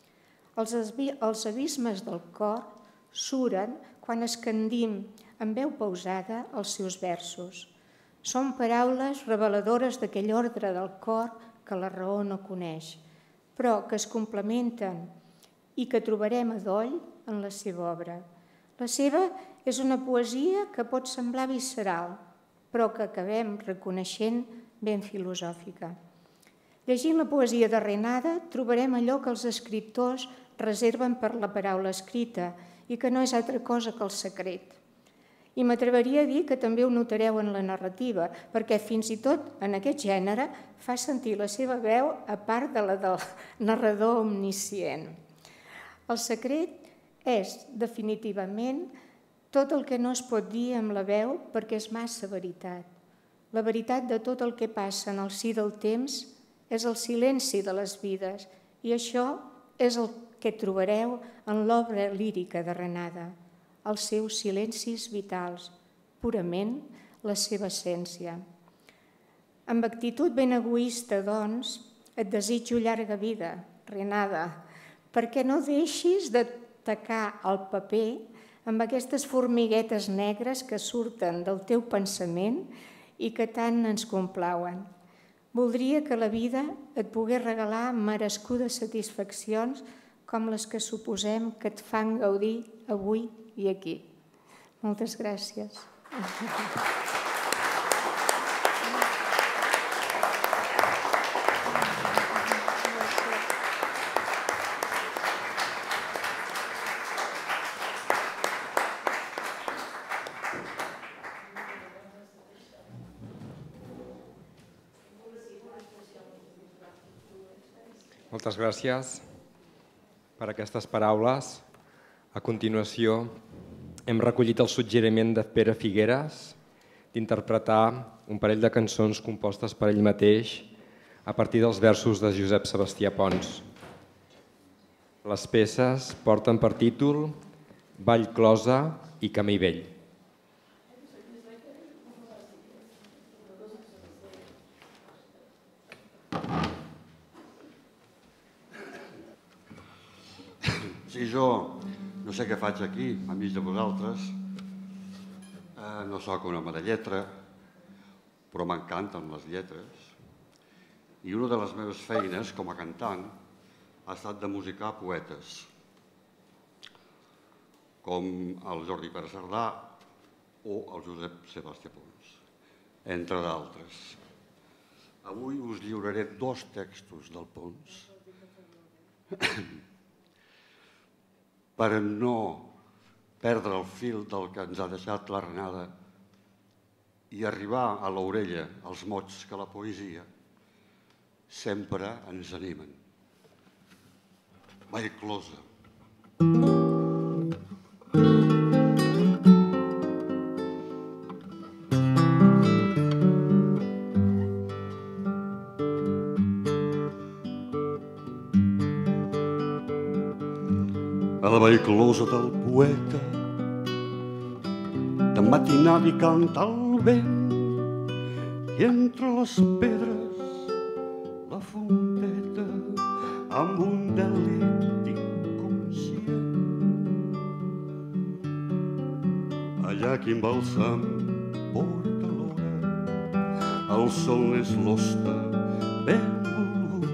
Els abismes del cor suren quan escandim amb veu pausada els seus versos. Són paraules reveladores d'aquell ordre del cor que la raó no coneix, però que es complementen i que trobarem a doll en la seva obra. La seva és una poesia que pot semblar visceral, però que acabem reconeixent ben filosòfica. Llegint la poesia de Renada trobarem allò que els escriptors reserven per la paraula escrita i que no és altra cosa que el secret. I m'atreveria a dir que també ho notareu en la narrativa, perquè fins i tot en aquest gènere fa sentir la seva veu a part de la del narrador omniscient. El secret és, definitivament, tot el que no es pot dir amb la veu perquè és massa veritat. La veritat de tot el que passa en el si del temps és el silenci de les vides i això és el que trobareu en l'obra lírica de Renada, els seus silencis vitals, purament la seva essència. Amb actitud ben egoista, doncs, et desitjo llarga vida, Renada, perquè no deixis de tacar el paper amb aquestes formiguetes negres que surten del teu pensament i que tant ens complauen. Voldria que la vida et pogués regalar merescudes satisfaccions com les que suposem que et fan gaudir avui i aquí. Moltes gràcies. Moltes gràcies per aquestes paraules. A continuació, hem recollit el suggeriment de Pere Figueres d'interpretar un parell de cançons compostes per ell mateix a partir dels versos de Josep Sebastià Pons. Les peces porten per títol Vall Closa i Camí Vell. Si jo no sé què faig aquí, enmig de vosaltres, no soc un home de lletra, però m'encanten les lletres, i una de les meves feines com a cantant ha estat de musicar poetes, com el Jordi Pere Cerdà o el Josep Sebastià Pons, entre d'altres. Avui us lliuraré 2 textos del Pons per no perdre el fil del que ens ha deixat la Renada i arribar a l'orella els mots que la poesia sempre ens animen. Vall Closa. A la vall closa del poeta, de matinada hi canta el vent, i entre les pedres la fonteta amb un delit inconscient. Allà quin bàlsam porta l'hora, el sol és l'hoste ben volgut,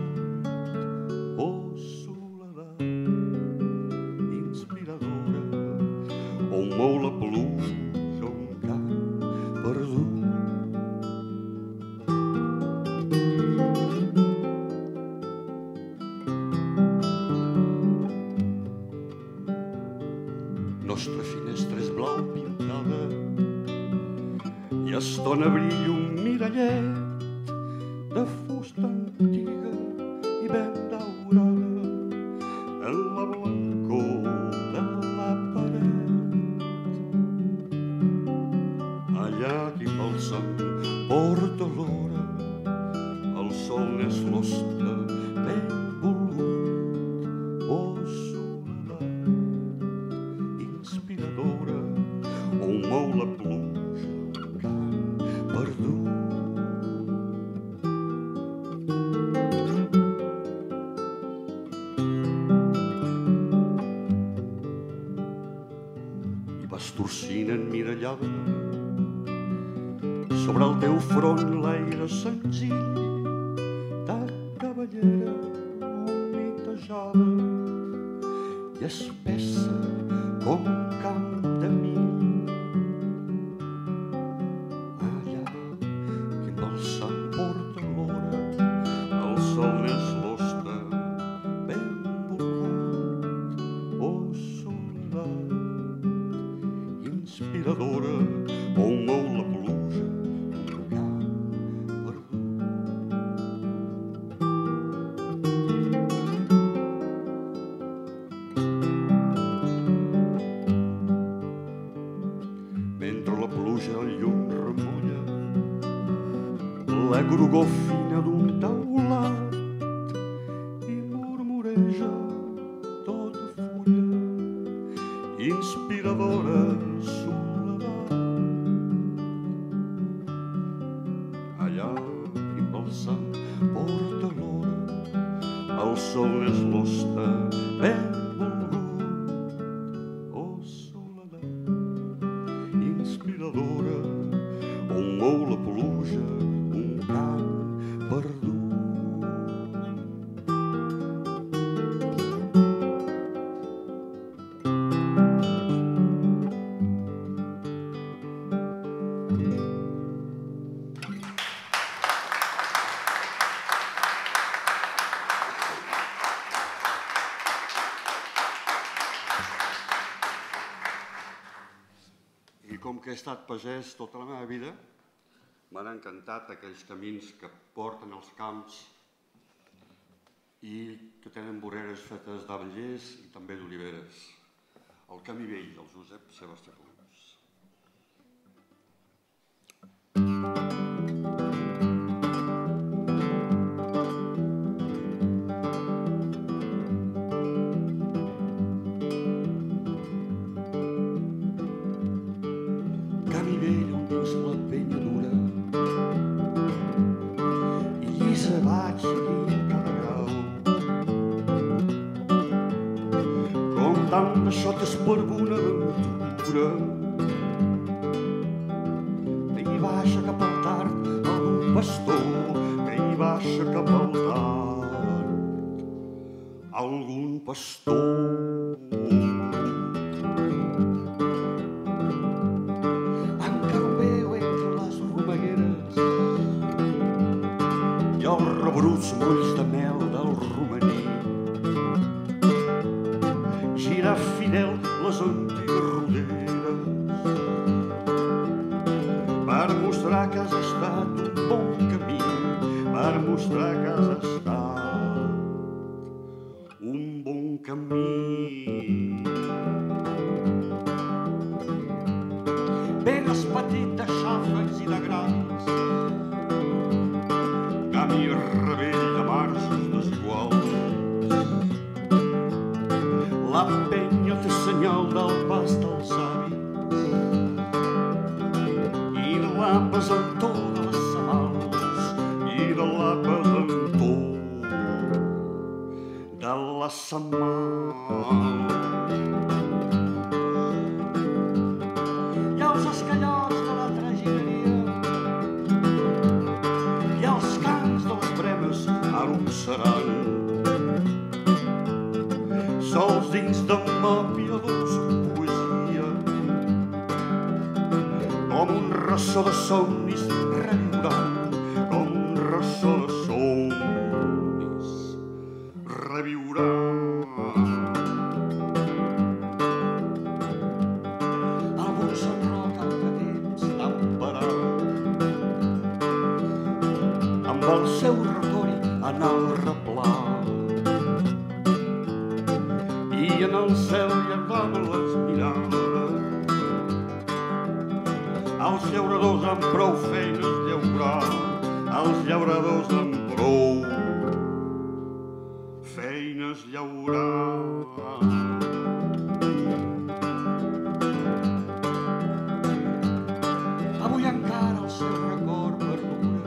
on mou la pluja un camp perdut. Nostra finestra és blau pintada i estona brilla un mirallet de fusta antiga i ben daurada en la blancor de la paret. Allà qui pel sant porta l'hora, el sol n'és l'hoste ben volut. Oh, soledat inspiradora, on mou la pluja un camp perdut. I vas torcint emmirallada sobre el teu front l'aire senzill de cavallera humitejada i espessa com un camp de mill. Allà quin balsam porta l'hora, el sol n'és l'hoste ben volgut. Oh, soledat inspiradora, on mou la pluja un camp perdut. Mentre la pluja al llum remulla la grogor fina d'un taulat i murmureja tota fulla, inspiradora soledat. Allà i pel sant porta l'hora, el sol és l'hoste ben volgut. Oh, soledat inspiradora, on mou la pluja un camp perdut. I com que he estat pagès tota la meva vida, m'han encantat aquells camins que porten als camps i que tenen voreres fetes d'ametllers i també d'oliveres. El camí vell del Josep Sebastià Pons. Camí vell on dins la penya dura i lliça vaig seguint cada grau. Comptant de sotes per una aventura que hi baixa cap al tard algun pastor, que hi baixa cap al tard algun pastor. Encara ho veu entre les romegueres i els rebruts molls de mel del romaní. Girar fidel les antigues roderes per mostrar que has estat un bon camí, per mostrar que has estat un bon camí. Venes petit de xàfecs i de grans, camí rebell de marges desiguals. La penya té senyal del pas dels avis i de la pesantor de les semals, i de la pesantor de les semals. I els escallots de la tragineria i els cants de les bremes arrosseran sols dins de ma piadosa poesia, com un ressò de somnis reviuran, com un ressò de somnis reviuran. Algun s'enroca altre temps temperat, amb el seu retori en el replà, i en el cel llargava les mirades. Els llauradors amb prou feines llaurar, els llauradors amb prou feines llaurar. Avui encara el seu record perdura.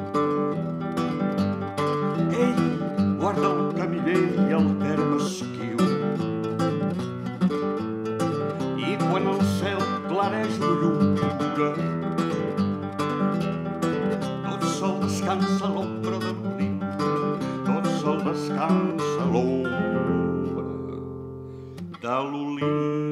Ell guarda el camí vell i el terme esquiu, i quan el cel clareix una llum pura, tot sol descansa a l'ombra de l'oliu, tot sol descansa a l'ombra de l'oliu.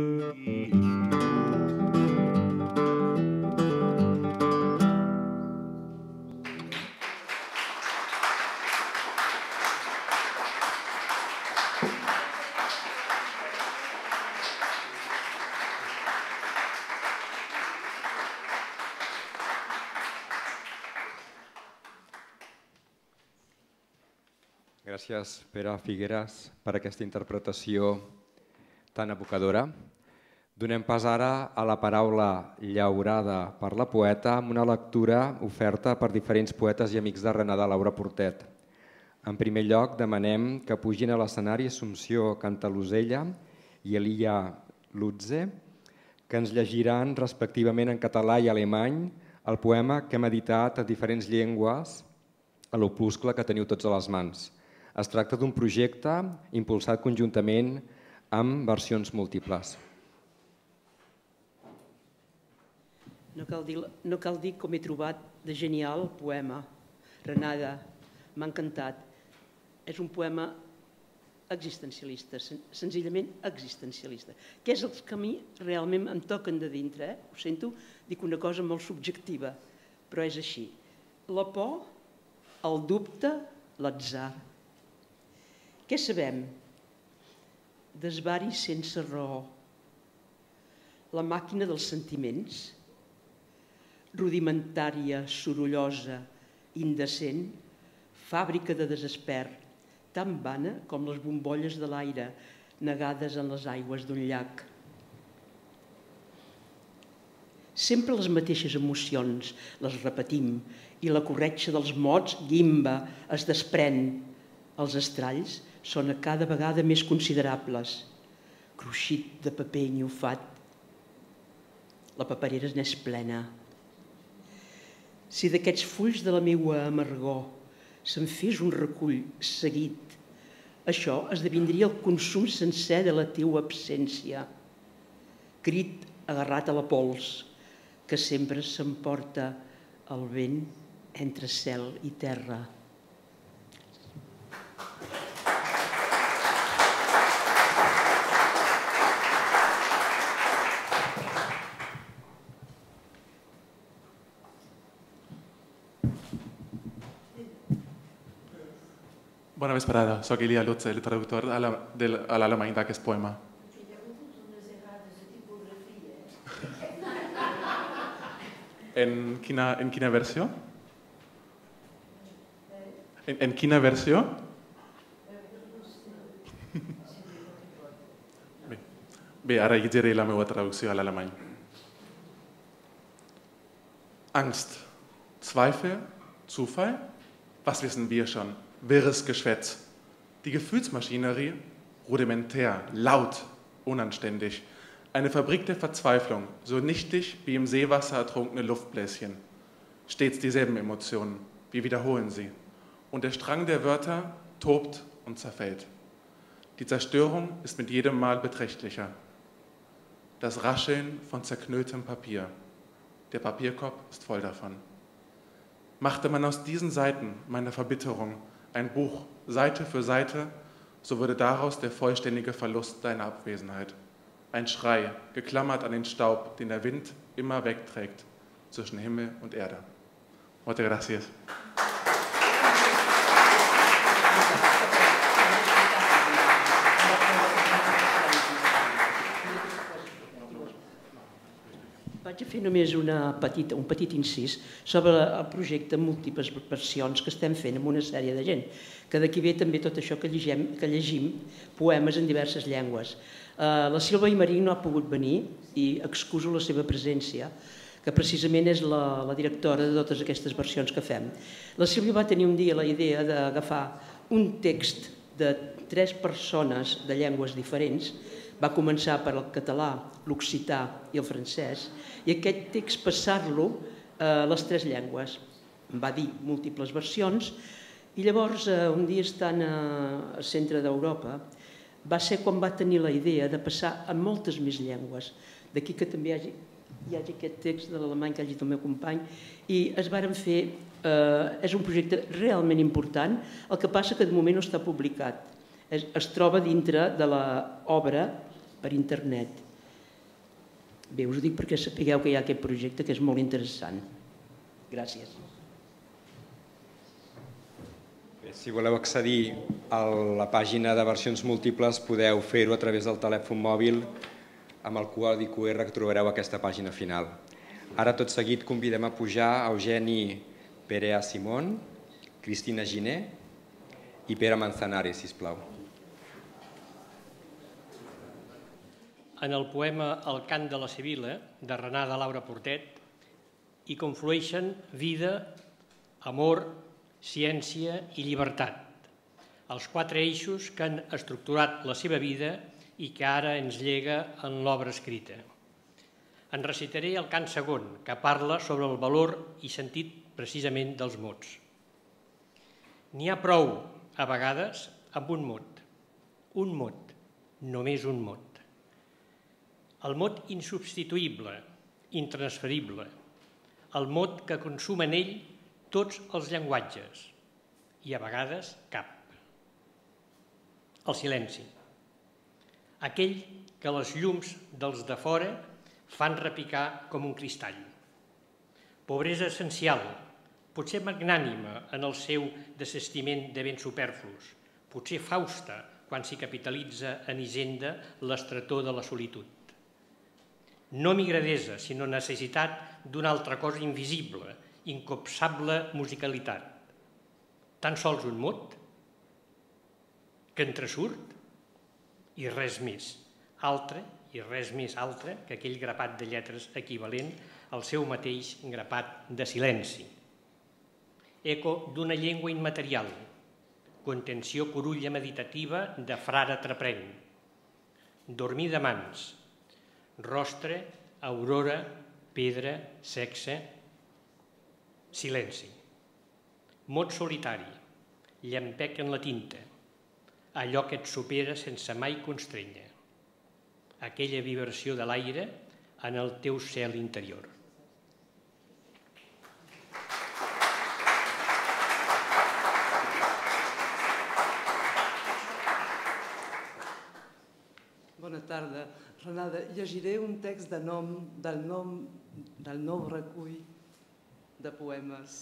Gràcies, Pere Figueres, per aquesta interpretació tan evocadora. Donem pas ara a la paraula llaurada per la poeta amb una lectura oferta per diferents poetes i amics de Renada Laura Portet. En primer lloc, demanem que pugin a l'escenari Assumpció Cantalosella i Elia Lutze, que ens llegiran respectivament en català i alemany el poema que hem editat en diferents llengües a l'opuscle que teniu tots a les mans. Es tracta d'un projecte impulsat conjuntament amb versions múltiples. No cal dir com he trobat de genial el poema. Renada, m'ha encantat. És un poema existencialista, senzillament existencialista, que és el que a mi realment em toquen de dintre. Ho sento, dic una cosa molt subjectiva, però és així. La por, el dubte, l'atzar. Què sabem? Desvari sense raó. La màquina dels sentiments, rudimentària, sorollosa, indecent, fàbrica de desesper, tan vana com les bombolles de l'aire negades en les aigües d'un llac. Sempre les mateixes emocions les repetim i la corretja dels mots guimba, es desprèn. Els estralls són cada vegada més considerables. Cruixit de paper enyofat. La paperera n'és plena. Si d'aquests fulls de la meua amargor se'n fes un recull seguit, això esdevindria el consum sencer de la teua absència. Crit agarrat a la pols, que sempre s'emporta el vent entre cel i terra. Bona vesprada, soc Ilia Lutze, el traductor a l'alemany d'aquest poema. En quina versió? En quina versió? Bé, ara llegiré la meva traducció a l'alemany. Angst, Zweifel, Zufall? Was wissen wir schon? Wirres Geschwätz. Die Gefühlsmaschinerie, rudimentär, laut, unanständig. Eine Fabrik der Verzweiflung, so nichtig wie im Seewasser ertrunkene Luftbläschen. Stets dieselben Emotionen, wir wiederholen sie. Und der Strang der Wörter tobt und zerfällt. Die Zerstörung ist mit jedem Mal beträchtlicher. Das Rascheln von zerknülltem Papier. Der Papierkorb ist voll davon. Machte man aus diesen Seiten meiner Verbitterung ein Buch Seite für Seite, so würde daraus der vollständige Verlust deiner Abwesenheit. Ein Schrei, geklammert an den Staub, den der Wind immer wegträgt, zwischen Himmel und Erde. Muchas gracias. Vaig a fer només un petit incís sobre el projecte Múltiples versions que estem fent amb una sèrie de gent, que d'aquí ve també tot això que llegim poemes en diverses llengües. La Sílvia Aymerich no ha pogut venir i excuso la seva presència, que precisament és la directora de totes aquestes versions que fem. La Sílvia va tenir un dia la idea d'agafar un text de 3 persones de llengües diferents. Va començar per el català, l'occità i el francès, i aquest text passar-lo a les 3 llengües. Em va dir múltiples versions, i llavors, un dia estant al centre d'Europa, va ser quan va tenir la idea de passar a moltes més llengües. D'aquí que també hi hagi aquest text de l'alemany que ha llegit el meu company, i es varen fer, és un projecte realment important, el que passa que de moment no està publicat. Es troba dintre de l'obra per internet. Bé, us ho dic perquè sapigueu que hi ha aquest projecte que és molt interessant. Gràcies. Si voleu accedir a la pàgina de versions múltiples podeu fer-ho a través del telèfon mòbil amb el codi QR que trobareu a aquesta pàgina final. Ara tot seguit convidem a pujar Eugeni Perea Simón, Cristina Giné i Pere Manzanares, sisplau. En el poema El cant de la Sibil·la, de Renada Laura Portet, hi conflueixen vida, amor, ciència i llibertat, els 4 eixos que han estructurat la seva vida i que ara ens llega en l'obra escrita. En recitaré el cant segon, que parla sobre el valor i sentit precisament dels mots. N'hi ha prou, a vegades, amb un mot, només un mot. El mot insubstituïble, intransferible, el mot que consum en ell tots els llenguatges i a vegades cap. El silenci, aquell que les llums dels de fora fan repicar com un cristall. Pobresa essencial, potser magnànima en el seu desestiment de béns superflus, potser fausta quan s'hi capitalitza en hisenda l'estretor de la solitud. No migradesa, sinó necessitat d'una altra cosa invisible, incopsable musicalitat. Tan sols un mot que entresurt i res més, altre i res més altre que aquell grapat de lletres equivalent al seu mateix grapat de silenci. Eco d'una llengua immaterial, contenció corulla meditativa de frare traprenc, dormir de mans, rostre, aurora, pedra, sexe, silenci. Mot solitari, llampec en la tinta, allò que et supera sense mai constrènyer, aquella vibració de l'aire en el teu cel interior. Bona tarda. Renada, llegiré un text del nou recull de poemes.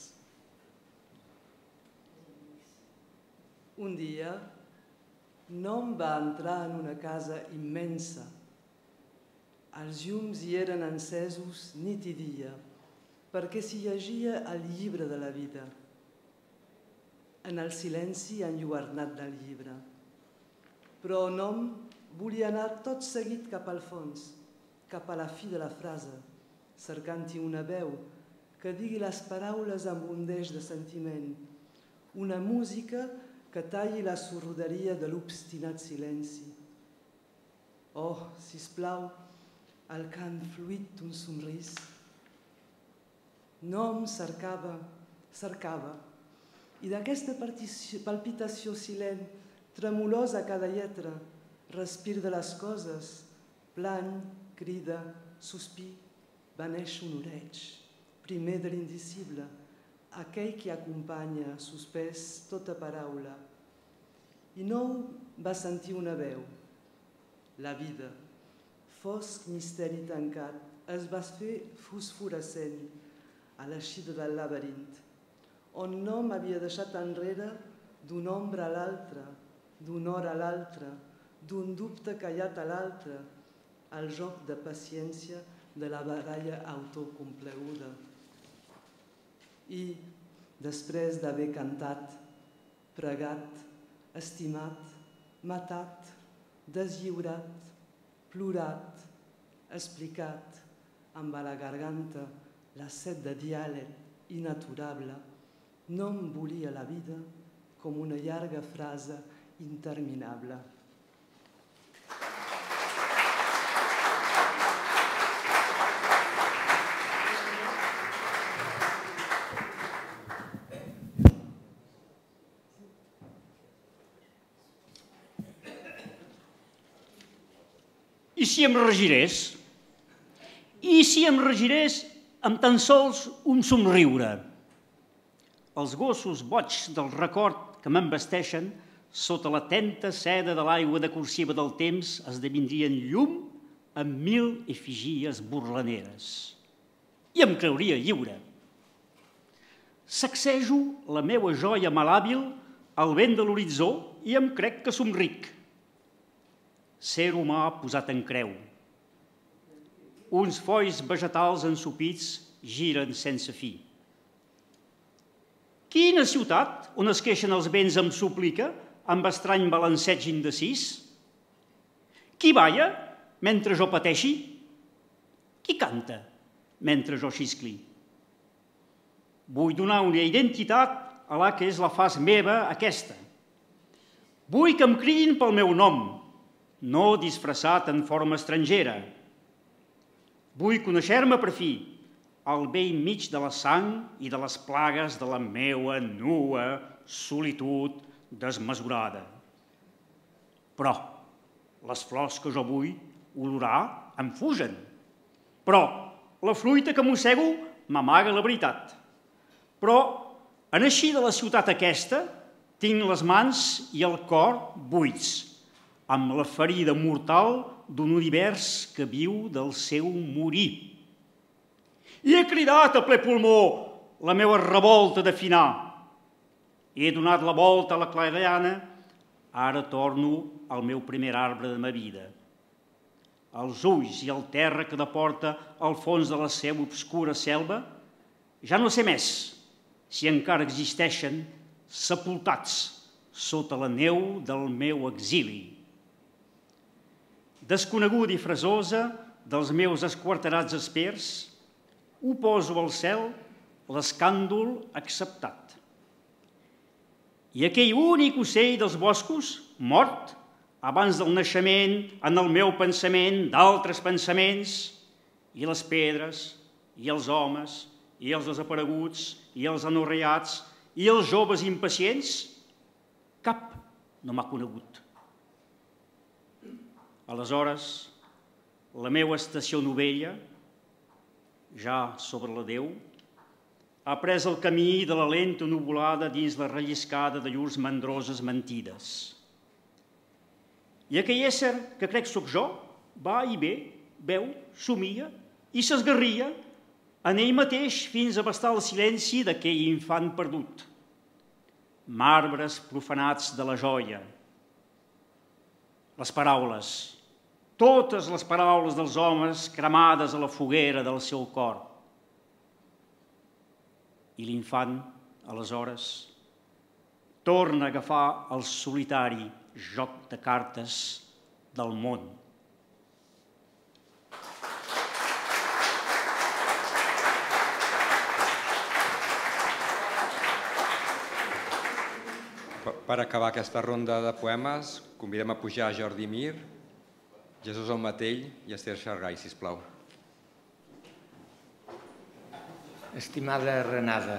Un dia, Nom va entrar en una casa immensa. Els llums hi eren encesos nit i dia, perquè s'hi llegia el llibre de la vida, en el silenci enlluernat del llibre. Però Nom volia anar tot seguit cap al fons, cap a la fi de la frase, cercant-hi una veu que digui les paraules amb un deix de sentiment, una música que talli la sordoria de l'obstinat silenci. Oh, sisplau, el cant fluid d'un somrís. Nom cercava, i d'aquesta palpitació silent, tremolosa a cada lletra, respir de les coses, plany, crida, sospir, va néixer un oreig, primer de l'indicible, aquell que acompanya, suspès, tota paraula. I nou va sentir una veu, la vida, fosc misteri tancat, es va fer fosforescent a l'eixida del laberint, on Nom havia deixat enrere d'una ombra a l'altra, d'una hora a l'altra, d'un dubte callat a l'altre, al joc de paciència de la baralla autocomplaguda. I, després d'haver cantat, pregat, estimat, matat, deslliurat, plorat, explicat, amb a la garganta la set de diàleg inaturable, no em volia la vida com una llarga frase interminable. I si em regirés? I si em regirés amb tan sols un somriure? Els gossos boigs del record que m'embesteixen sota la tenta seda de l'aigua de cursiva del temps esdevindrien llum amb 1000 efigies burlaneres. I em creuria lliure. Sacsejo la meua joia malhàbil al vent de l'horitzó i em crec que somric. Ser humà posat en creu. Uns folls vegetals ensopits giren sense fi. Quina ciutat on es queixen els vents em suplica amb estrany balanceig indecís? Qui balla mentre jo pateixi? Qui canta mentre jo xiscli? Vull donar una identitat a la que és la fas meva aquesta. Vull que em cridin pel meu nom, no disfressat en forma estrangera. Vull conèixer-me per fi, al vell mig de la sang i de les plagues de la meua nua solitud desmesurada. Però les flors que jo vull olorar em fugen. Però la fruita que mossego m'amaga la veritat. Però en eixir de la ciutat aquesta tinc les mans i el cor buits, amb la ferida mortal d'un univers que viu del seu morir. I he cridat a ple pulmó la meva revolta d'afinar. He donat la volta a la clariana, ara torno al meu primer arbre de ma vida. Els ulls i el terra que deporta al fons de la seva obscura selva, ja no sé més si encara existeixen sepultats sota la neu del meu exili. desconeguda i fresosa dels meus esquarterats espers, ho poso al cel l'escàndol acceptat. I aquell únic ocell dels boscos, mort, abans del naixement, en el meu pensament d'altres pensaments, i les pedres, i els homes, i els desapareguts, i els anorreats, i els joves impacients, cap no m'ha conegut. Aleshores, la meva estació novella, ja sobre l'adeu, ha pres el camí de la lenta nuvolada dins la relliscada de llurs mandroses mentides. I aquell ésser que crec soc jo, va i ve, veu, somia i s'esgarria en ell mateix fins a bastar el silenci d'aquell infant perdut. Marbres profanats de la joia. Les paraules, totes les paraules dels homes cremades a la foguera del seu cor. I l'infant, aleshores, torna a agafar el solitari joc de cartes del món. Per acabar aquesta ronda de poemes, convidem a pujar Jordi Mir, Jesús Almatell i Esther Xargai, sisplau. Estimada Renada,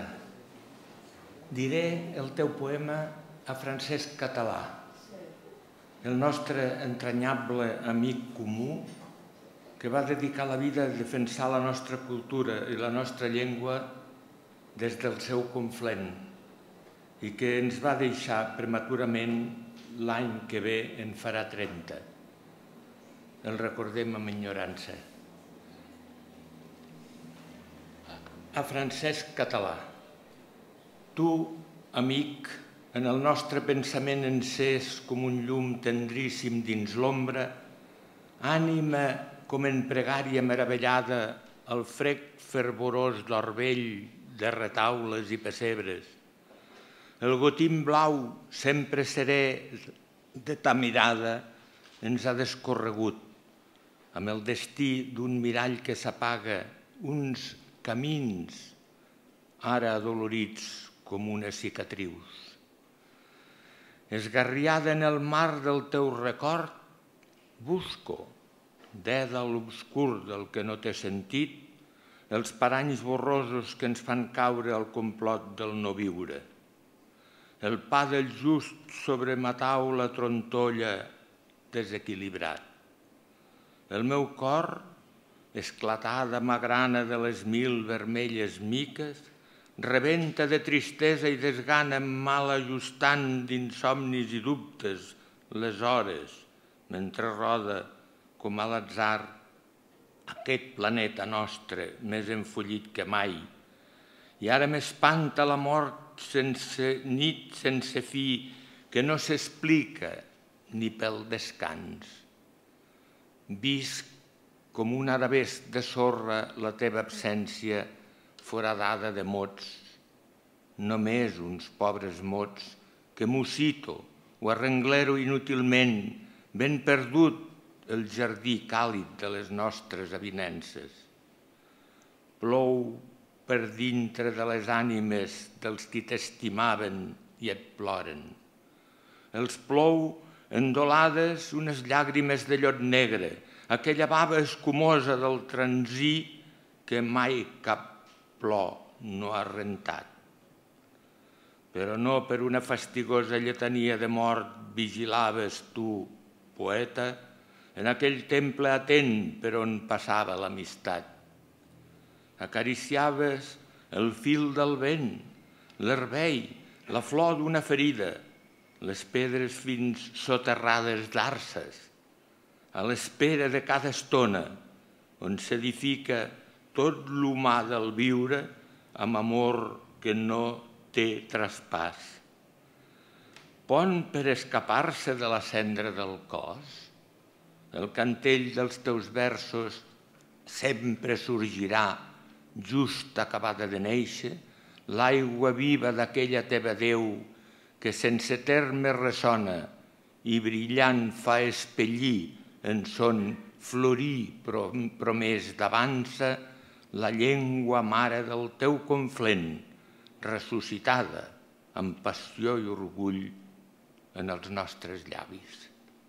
diré el teu poema a Francesc Català, el nostre entranyable amic comú que va dedicar la vida a defensar la nostra cultura i la nostra llengua des del seu conflent i que ens va deixar prematurament l'any que ve en farà 30. El recordem amb enyorança. A Francesc Català, tu, amic, en el nostre pensament encès com un llum tendríssim dins l'ombra, ànima com en pregària meravellada al frec fervorós d'or vell de retaules i pessebres. El gotim blau, sempre serè de ta mirada, ens ha descorregut, amb el destí d'un mirall que s'apaga, uns camins, ara adolorits com unes cicatrius. Esgarriada en el mar del teu record, busco, dèdal obscur del que no té sentit, els paranys borrosos que ens fan caure al complot del no viure. El pa del just sobre ma taula trontolla desequilibrat. El meu cor, esclatada magrana de les 1000 vermelles miques, rebenta de tristesa i desgana mal ajustant d'insomnis i dubtes les hores, mentre roda com a l'atzar aquest planeta nostre més enfollit que mai. I ara m'espanta la mort sense nit, sense fi, que no s'explica ni pel descans. Visc com un arabesc de sorra la teva absència foradada de mots, només uns pobres mots que mussito o arrenglero inútilment, ben perdut el jardí càlid de les nostres avinences. Plou per dintre de les ànimes dels qui t'estimaven i et ploren. Els plou endolades unes llàgrimes de llot negre, aquella bava escumosa del transí que mai cap plor no ha rentat. Però no per una fastigosa lletania de mort vigilaves tu, poeta, en aquell temple atent per on passava l'amistat. Acariciaves el fil del vent, l'herbei, la flor d'una ferida, les pedres fins soterrades d'arces, a l'espera de cada estona, on s'edifica tot l'humà del viure amb amor que no té traspàs. Pont per escapar-se de la cendra del cos, el cantell dels teus versos sempre sorgirà just acabada de néixer, l'aigua viva d'aquella teva Déu que sense terme ressona i brillant fa espellir en son florir promès d'avança la llengua mare del teu conflent, ressuscitada amb passió i orgull en els nostres llavis.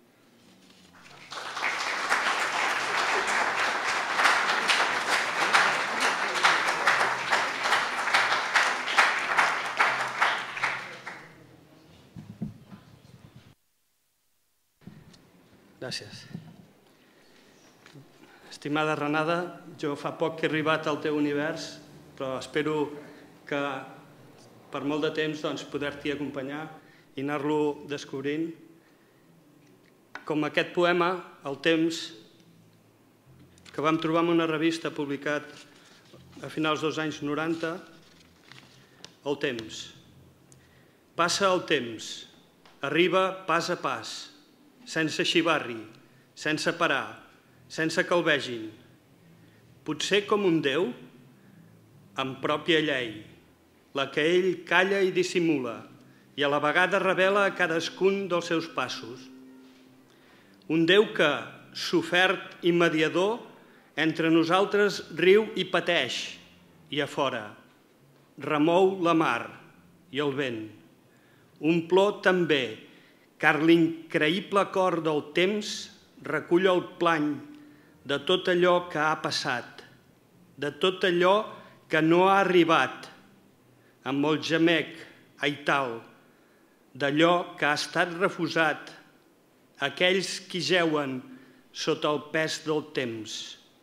Gràcies. Estimada Renada, jo fa poc que he arribat al teu univers, però espero que per molt de temps poder-t'hi acompanyar i anar-lo descobrint. Com aquest poema, El temps, que vam trobar en una revista publicat a finals dels anys 90, El temps. Passa el temps, arriba pas a pas, sense xivarri, sense parar, sense que el vegin. Potser com un déu, amb pròpia llei, la que ell calla i dissimula i a la vegada revela a cadascun dels seus passos. Un Déu que, sofert i mediador, entre nosaltres riu i pateix, i a fora remou la mar i el vent. Un plor també, car l'increïble cor del temps recull el plany de tot allò que ha passat, de tot allò que no ha arribat, amb molt gemec, aital, d'allò que ha estat refusat, aquells qui jeuen sota el pes del temps.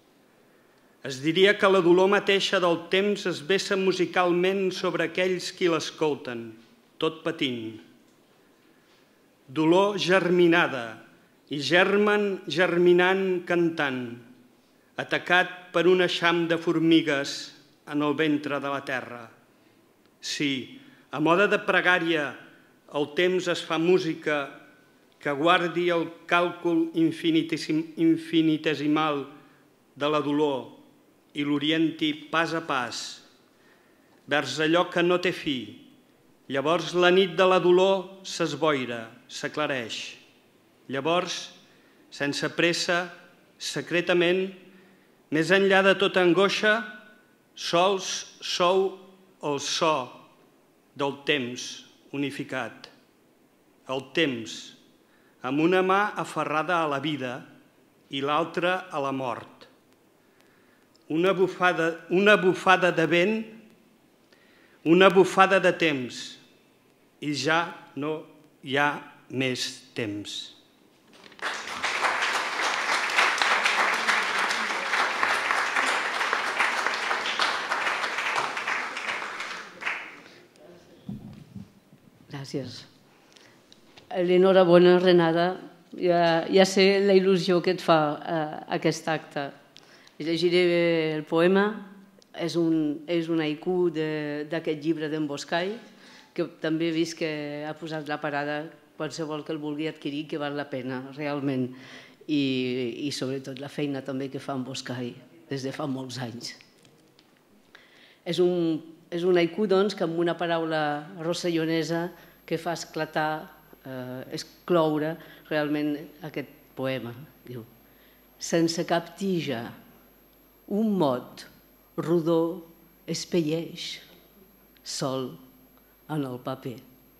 Es diria que la dolor mateixa del temps es vessa musicalment sobre aquells qui l'escolten, tot patint. Dolor germinada i germen germinant cantant, atacat per un eixam de formigues en el ventre de la terra. Sí, a mode de pregària, el temps es fa música que guardi el càlcul infinitesimal de la dolor i l'orienti pas a pas vers allò que no té fi. Llavors la nit de la dolor s'esboira, s'aclareix. Llavors, sense pressa, secretament, més enllà de tota angoixa, sols sou el so del temps unificat. El temps, amb una mà aferrada a la vida i l'altra a la mort. Una bufada de vent, una bufada de temps, i ja no hi ha més temps. Gràcies. L'enhorabona, Renada. Ja sé la il·lusió que et fa aquest acte. Llegiré el poema. És un haiku d'aquest llibre d'en Boscai, que també he vist que ha posat la parada qualsevol que el vulgui adquirir, que val la pena, realment. I sobretot la feina també que fa en Boscai des de fa molts anys. És un haiku, doncs, que amb una paraula rossellonesa que fa esclatar, excloure realment aquest poema. Diu: sense cap tija, un mot rodó espelleix, sol en el paper.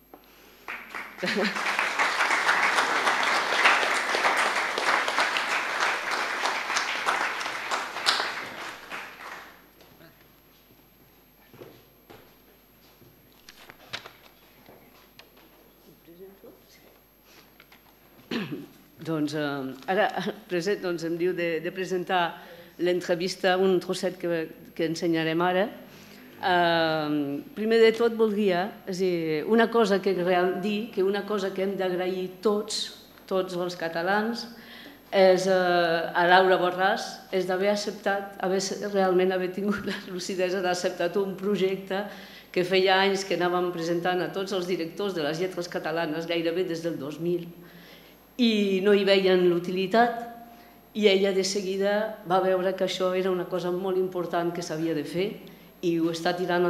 Doncs ara em diu de presentar l'entrevista, un trosset que ensenyarem ara. Primer de tot voldria dir una cosa que hem d'agrair tots els catalans a Laura Borràs, és d'haver acceptat, realment haver tingut la lucidesa d'acceptar un projecte que feia anys que anàvem presentant a tots els directors de les lletres catalanes, gairebé des del 2000, i no hi veien l'utilitat, i ella de seguida va veure que això era una cosa molt important que s'havia de fer i ho estem tirant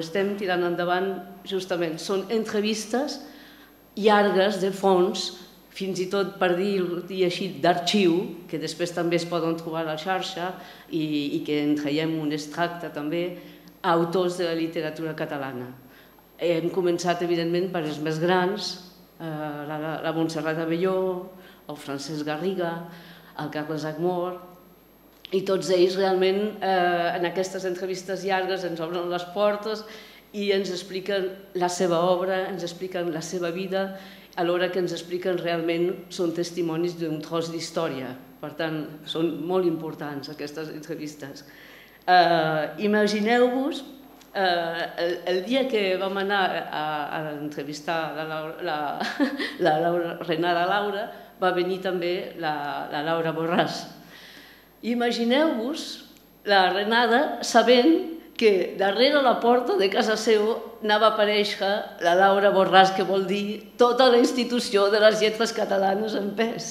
endavant justament. Són entrevistes llargues, de fons, fins i tot per dir així d'arxiu, que després també es poden trobar a la xarxa i que en traiem un extracte també, a autors de la literatura catalana. Hem començat, evidentment, per els més grans, la Montserrat Abelló, el Francesc Garriga, el Carles Agmor, i tots ells realment en aquestes entrevistes llargues ens obren les portes i ens expliquen la seva obra, ens expliquen la seva vida, alhora que ens expliquen realment, són testimonis d'un tros d'història. Per tant, són molt importants aquestes entrevistes. Imagineu-vos, el dia que vam anar a entrevistar la Renada Laura, va venir també la Laura Borràs. Imagineu-vos la Renada sabent que darrere la porta de casa seu anava a aparèixer la Laura Borràs, que vol dir tota la institució de les lletres catalanes en pes.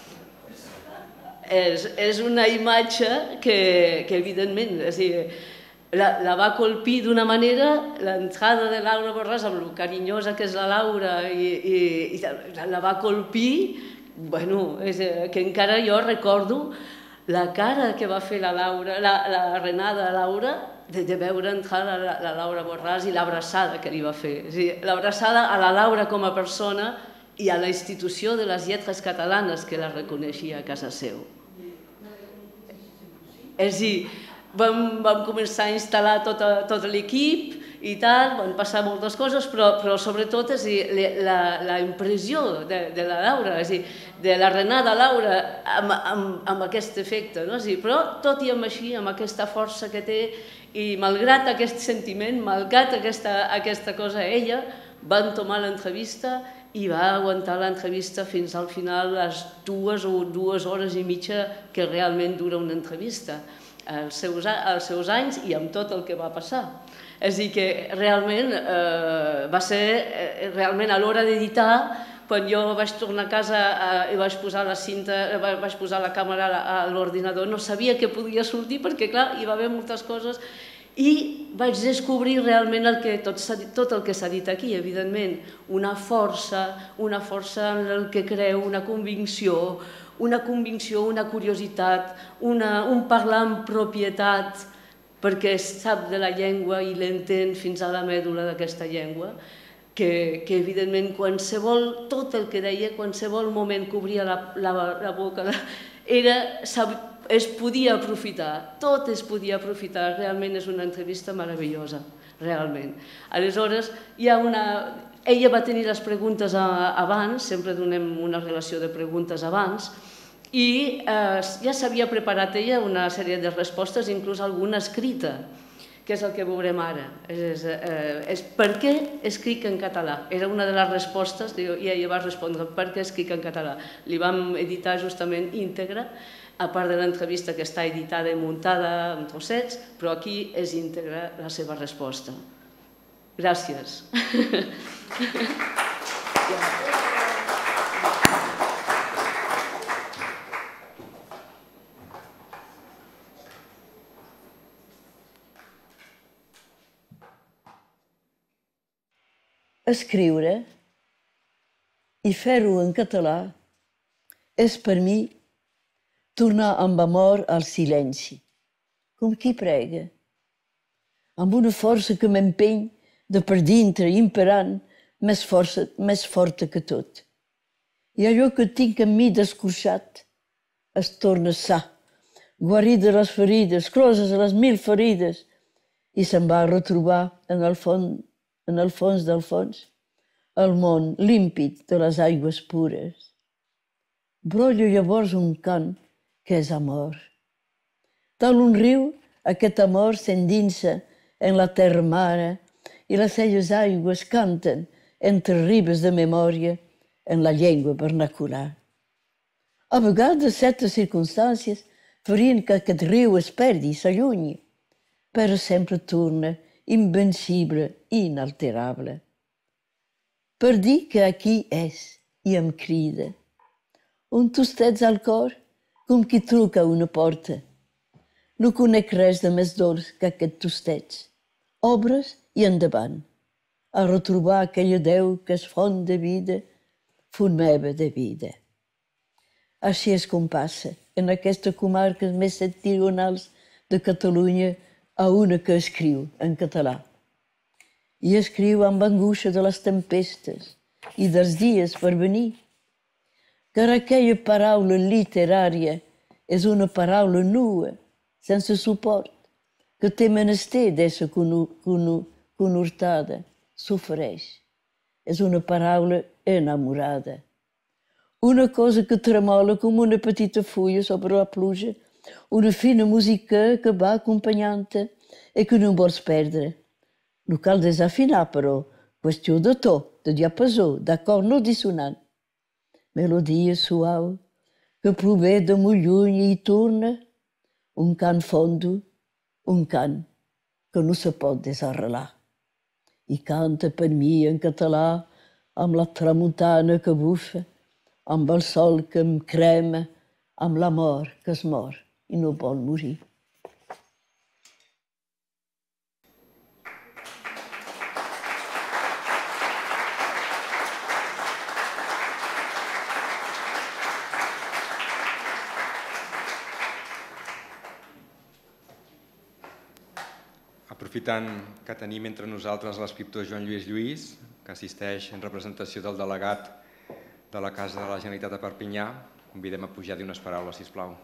És una imatge que evidentment, la va colpir d'una manera, l'entrada de Laura Borràs, amb el carinyosa que és la Laura, i la va colpir, que encara jo recordo la cara que va fer la Renada Laura de veure entrar la Laura Borràs i l'abraçada que li va fer. L'abraçada a la Laura com a persona i a la institució de les lletres catalanes que la reconeixia a casa seu. És a dir, vam començar a instal·lar tot l'equip i tal, van passar moltes coses, però sobretot la impressió de la Laura, de la Renada Laura amb aquest efecte. Però tot i amb així, amb aquesta força que té, i malgrat aquest sentiment, malgrat aquesta cosa, ella va entomar l'entrevista i va aguantar l'entrevista fins al final, les 2 o 2 hores i mitja que realment dura una entrevista, als seus anys i amb tot el que va passar. És a dir, que realment va ser, a l'hora d'editar, quan jo vaig tornar a casa i vaig posar la cinta, vaig posar la càmera a l'ordinador, no sabia què podia sortir perquè, clar, hi va haver moltes coses i vaig descobrir realment tot el que s'ha dit aquí, evidentment, una força en el que creu, una convicció, una curiositat, un parlar amb propietat, perquè sap de la llengua i l'entén fins a la mèdula d'aquesta llengua, que evidentment tot el que deia, qualsevol moment que obria la boca, es podia aprofitar, tot es podia aprofitar, realment és una entrevista meravellosa, realment. Aleshores, ella va tenir les preguntes abans, sempre donem una relació de preguntes abans, i ja s'havia preparat ella una sèrie de respostes, inclús alguna escrita, que és el que veurem ara. És per què escric en català? Era una de les respostes, i ella va respondre per què escric en català. Li vam editar justament íntegra, a part de l'entrevista que està editada i muntada en trossets, però aquí és íntegra la seva resposta. Gràcies. Escriure i fer-ho en català és per mi tornar amb amor al silenci, com qui prega, amb una força que m'empeny de per dintre, imperant, més forta que tot. I allò que tinc en mi descorxat es torna sa, guarit de les ferides, closes a les 1000 ferides, i se'n va retrobar en el fons del fons, el món límpid de les aigües pures. Brollo llavors un cant que és amor. Tal un riu, aquest amor s'endinsa en la terra mare i les seues aigües canten entre ribes de memòria en la llengua vernacular. A vegades, certes circumstàncies farien que aquest riu es perdi, s'allunyi, però sempre torna invencible i inalterable. Per dir que aquí és i em crida. Un tostets al cor, com qui truca a una porta. No conec res de més dolç que aquest tostets. Obres i endavant. A retrobar aquella Déu que és font de vida, font meva de vida. Així és com passa en aquestes comarques més septentrionals de Catalunya a una que escriu en català. I escriu amb angoixa de les tempestes i dels dies per venir. Car aquella paraula literària és una paraula nua, sense suport, que té menester d'ésser conhortada, s'ofereix. És una paraula enamorada. Una cosa que tremola com una petita fulla sobre la pluja, una fina música que va acompanyant-te i que no vols perdre. No cal desafinar, però, qüestió de to, de diapasó, d'acord no dissonant. Melodia suau que prové de molt lluny i torna, un cant fondo, un cant que no se pot desarrelar. I canta per mi en català amb la tramuntana que bufa, amb el sol que em crema, amb l'amor que es mor i no vol morir. Aprofitant que tenim entre nosaltres l'escriptor Joan Lluís Lluís, que assisteix en representació del delegat de la Casa de la Generalitat de Perpinyà, convidem a pujar a dir unes paraules, sisplau.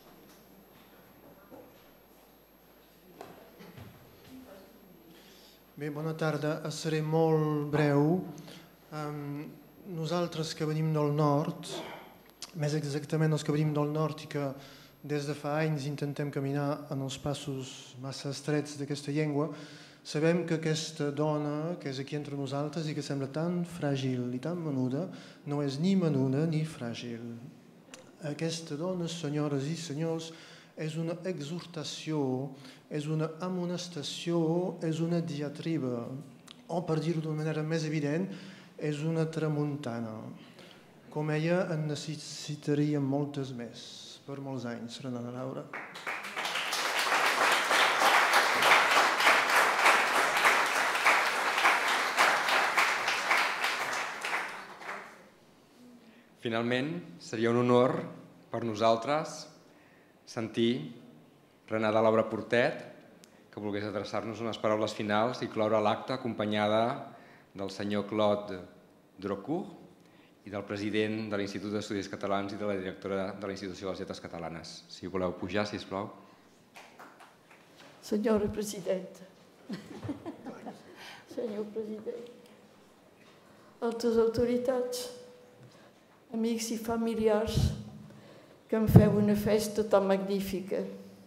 Bé, bona tarda. Seré molt breu. Nosaltres que venim del nord, més exactament els que venim del nord i que des de fa anys intentem caminar en els passos massa estrets d'aquesta llengua, sabem que aquesta dona que és aquí entre nosaltres i que sembla tan fràgil i tan menuda, no és ni menuda ni fràgil. Aquesta dona, senyores i senyors, és una exhortació, és una amonestació, és una diatriba, o per dir-ho d'una manera més evident, és una tramuntana. Com ella en necessitaríem moltes més. Per molts anys, Renada Laura. Finalment, seria un honor per nosaltres sentir Renada Laura Portet, que volgués adreçar-nos unes paraules finals i cloure l'acte acompanyada del senyor Claude Drocourt i del president de l'Institut d'Estudis Catalans i de la directora de la Institució de les Lletres Catalanes. Si voleu pujar, sisplau. Senyora Presidenta, senyor President, altres autoritats, amics i familiars que em feu una festa tan magnífica.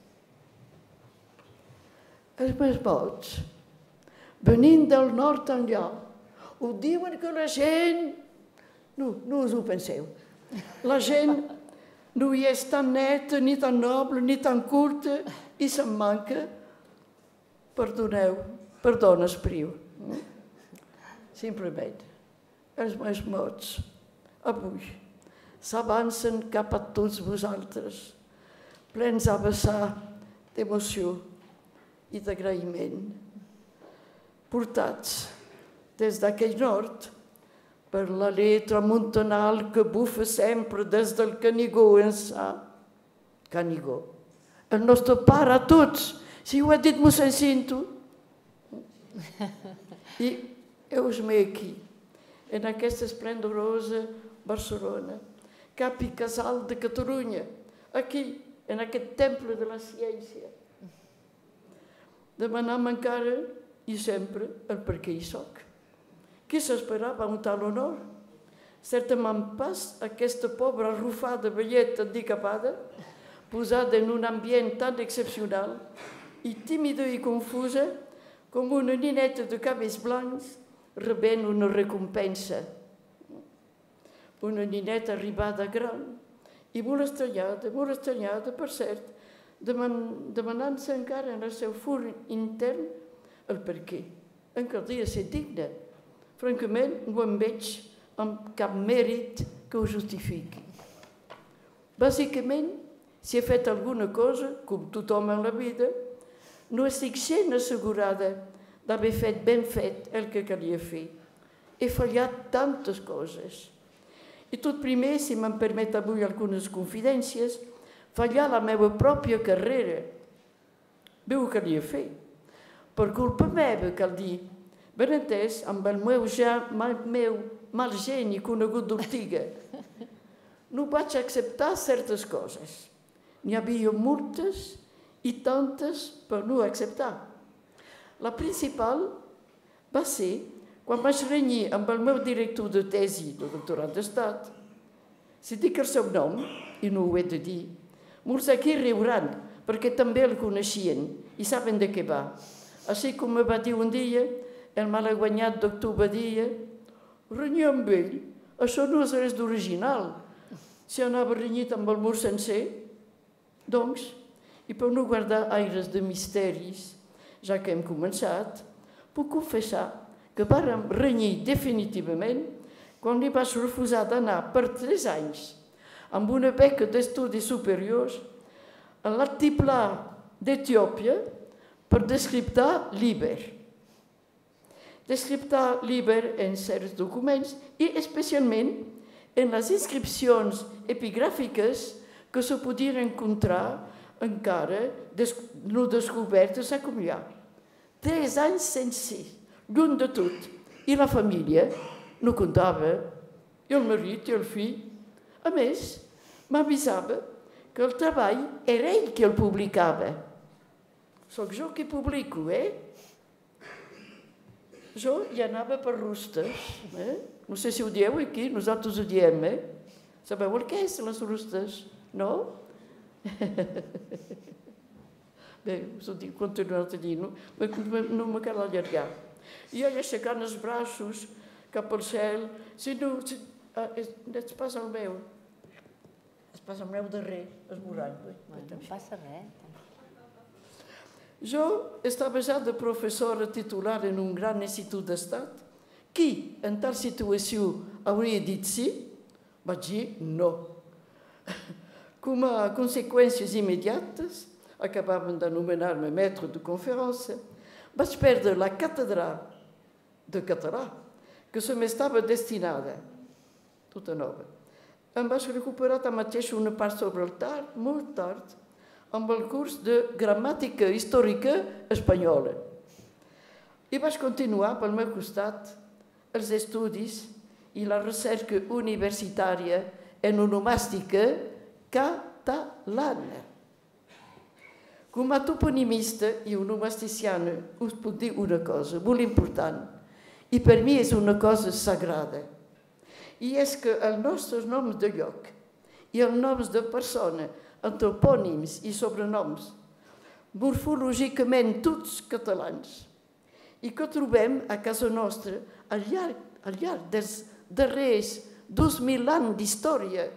Els meus mots, venint del nord enllà, ho diuen que la gent... No us ho penseu. La gent no hi és tan neta, ni tan noble, ni tan curta, i se'n manca. Perdoneu, perdona, espriu. Simplement, els meus mots, avui, s'avancen cap a tots vosaltres, plens a vessar d'emoció i d'agraïment, portats des d'aquell nord per la lletra tramuntanal que bufa sempre des del Canigó ençà. Canigó, el nostre pare a tots, si ho ha dit mossèn Cinto. I heus-me aquí, en aquesta esplendorosa Barcelona, cap i casal de Catalunya, aquí, en aquest temple de la ciència. Demanant-me encara, i sempre, el per què hi soc. Qui s'esperava un tal honor? Certament pas aquesta pobra arrufada velleta handicapada, posada en un ambient tan excepcional i tímida i confusa com una nineta de cabells blancs rebent una recompensa. Una nineta arribada gran i molt estranyada, per cert, demanant-se encara en el seu fur intern el per què. En caldria ser digna. Francament, no em veig amb cap mèrit que ho justifiqui. Bàsicament, si he fet alguna cosa, com tothom en la vida, no estic sent assegurada d'haver fet ben fet el que calia fer. He fallat tantes coses. I tot primer, si me'n permet avui algunes confidències, fallar la meva pròpia carrera. Veu que li he fet. Per culpa meva, cal dir. Ben entès, amb el meu mal geni conegut d'Ortiga, no vaig acceptar certes coses. N'hi havia moltes i tantes per no acceptar. La principal va ser quan vaig renyir amb el meu director de tesi de doctorat d'estat. Si dic el seu nom, i no ho he de dir, molts aquí riuran, perquè també el coneixien i saben de què va. Així com me va dir un dia, el malaguanyat doctor Badia, renyir amb ell, això no és res d'original. Si anava renyit amb el mur sencer, doncs, i per no guardar aires de misteris, ja que hem començat, puc confessar que vàrem renyir definitivament quan li vaig refusar d'anar per 3 anys amb una beca d'estudis superiors a l'altiplà d'Etiòpia per descriptar l'Iber. Descriptar l'Iber en certs documents i especialment en les inscripcions epigràfiques que se podien encontrar encara no descobertes a Comià. 3 anys sense, lluny de tot. I la família no comptava, i el marit i el fill. A més, m'avisava que el treball era ell qui el publicava. Soc jo qui publico, Jo hi anava per rustes. No sé si ho dieu aquí, nosaltres ho diem, Sabeu el que és, les rustes? No? Bé, us ho dic, continuar a dir, no me cal allargar. I ell aixecant els braços cap al cel, si no, et passa el meu. Es passa el meu darrer, esborrant. No passa res. Jo estava ja de professora titular en un gran institut d'estat. Qui, en tal situació, hauria dit sí? Vaig dir no. Com a conseqüències immediates, acabaven d'anomenar-me maître de conférence, vaig perdre la càtedra de català, que se m'estava destinada, tota nova. Em vaig recuperar tanmateix una part sobre el tard, molt tard, amb el curs de gramàtica històrica espanyola. I vaig continuar pel meu costat els estudis i la recerca universitària en onomàstica catalana. Com a toponimista i onomasticiana us puc dir una cosa molt important, i per mi és una cosa sagrada, i és que els nostres noms de lloc i els noms de persona, antropònims i sobrenoms, morfològicament tots catalans, i que trobem a casa nostra al llarg dels darrers 2.000 anys d'història,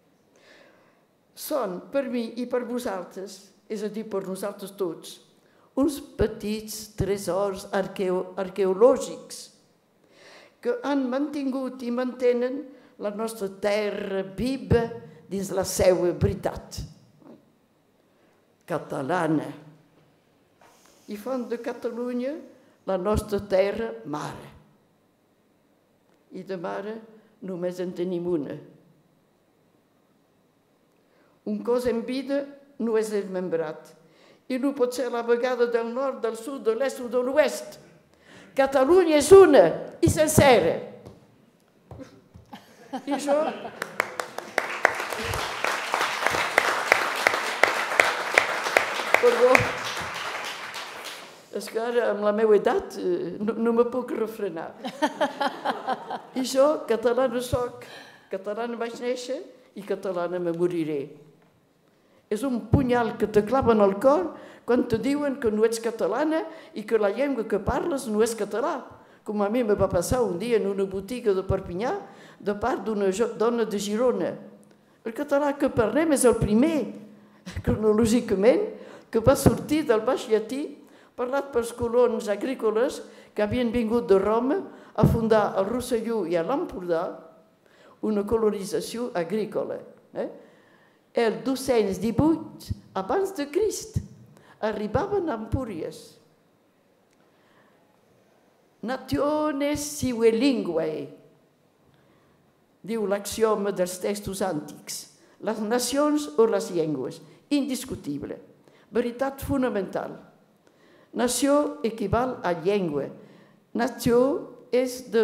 són per mi i per vosaltres, és a dir, per nosaltres tots, uns petits tresors arqueològics que han mantingut i mantenen la nostra terra viva dins la seva veritat catalana. I fan de Catalunya la nostra terra mare. I de mare només en tenim una. Un cos en vida no és desmembrat i no pot ser a la vegada del nord, del sud, de l'est o de l'oest. Catalunya és una i sencera. I jo... Perdó. És que ara, amb la meva edat, no me puc refrenar. I jo, catalana soc, catalana vaig néixer i catalana me moriré. És un punyal que te claven al cor quan te diuen que no ets catalana i que la llengua que parles no és català. Com a mi me va passar un dia en una botiga de Perpinyà de part d'una dona de Girona. El català que parlem és el primer, cronològicament, que va sortir del baix llatí, parlat pels colons agrícoles que havien vingut de Roma a fundar al Rosselló i a l'Empordà una colonització agrícola. El 218 abans de Crist arribaven a Empúries. Nationes sive linguae. diu l'axioma dels textos antics. Les nacions o les llengües, indiscutible. Veritat fonamental. Nació equival a llengua. Nació és de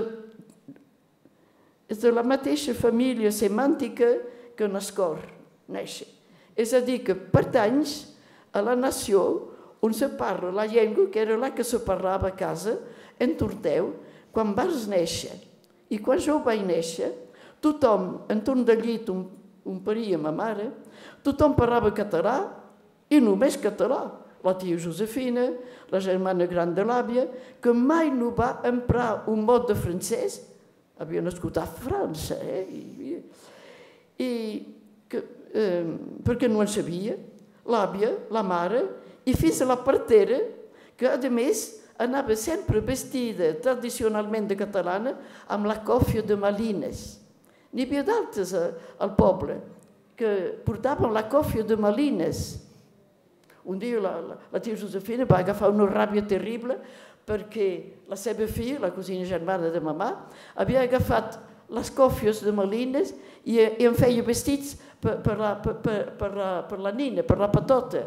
la mateixa família semàntica que nascor, néixer. És a dir, que pertanys a la nació on se parla la llengua, que era la que se parlava a casa, en Torteu, quan vas néixer. I quan jo vaig néixer, tothom, entorn del llit on paria ma mare, tothom parlava català i només català. La tia Josefina, la germana gran de l'àvia, que mai no va emprar un mot de francès, havia nascut a França, perquè no en sabia, l'àvia, la mare, i fins a la partera, que a més anava sempre vestida tradicionalment de catalana amb la còfia de Malines. N'hi havia d'altres al poble que portaven la còfia de Malines. Un dia la tia Josefina va agafar una ràbia terrible perquè la seva filla, la cosina germana de mamà, havia agafat les còfies de Malines i en feia vestits per la nina, per la petota.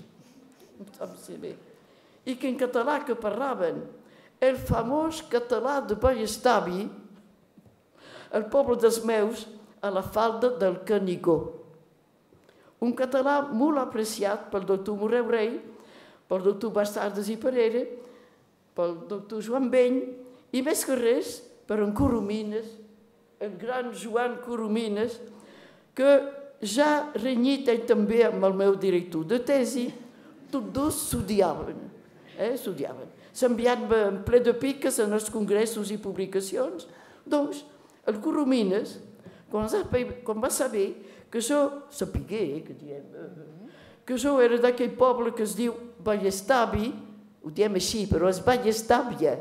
I que en català que parlaven, el famós català de Ballestavi, el poble dels meus, a la falda del Canigó. Un català molt apreciat pel doctor Moreu Rei, pel doctor Bastardes i Parera, pel doctor Joan Beny, i més que res per en Coromines, el gran Joan Coromines, que ja renyit ell també amb el meu director de tesi, tots dos s'odiaven. S'enviaven en ple de piques en els congressos i publicacions. Doncs, el Coromines, quan va saber que jo sapigué, que jo era d'aquell poble que es diu Ballestavi, ho diem així, però és Ballestàvia,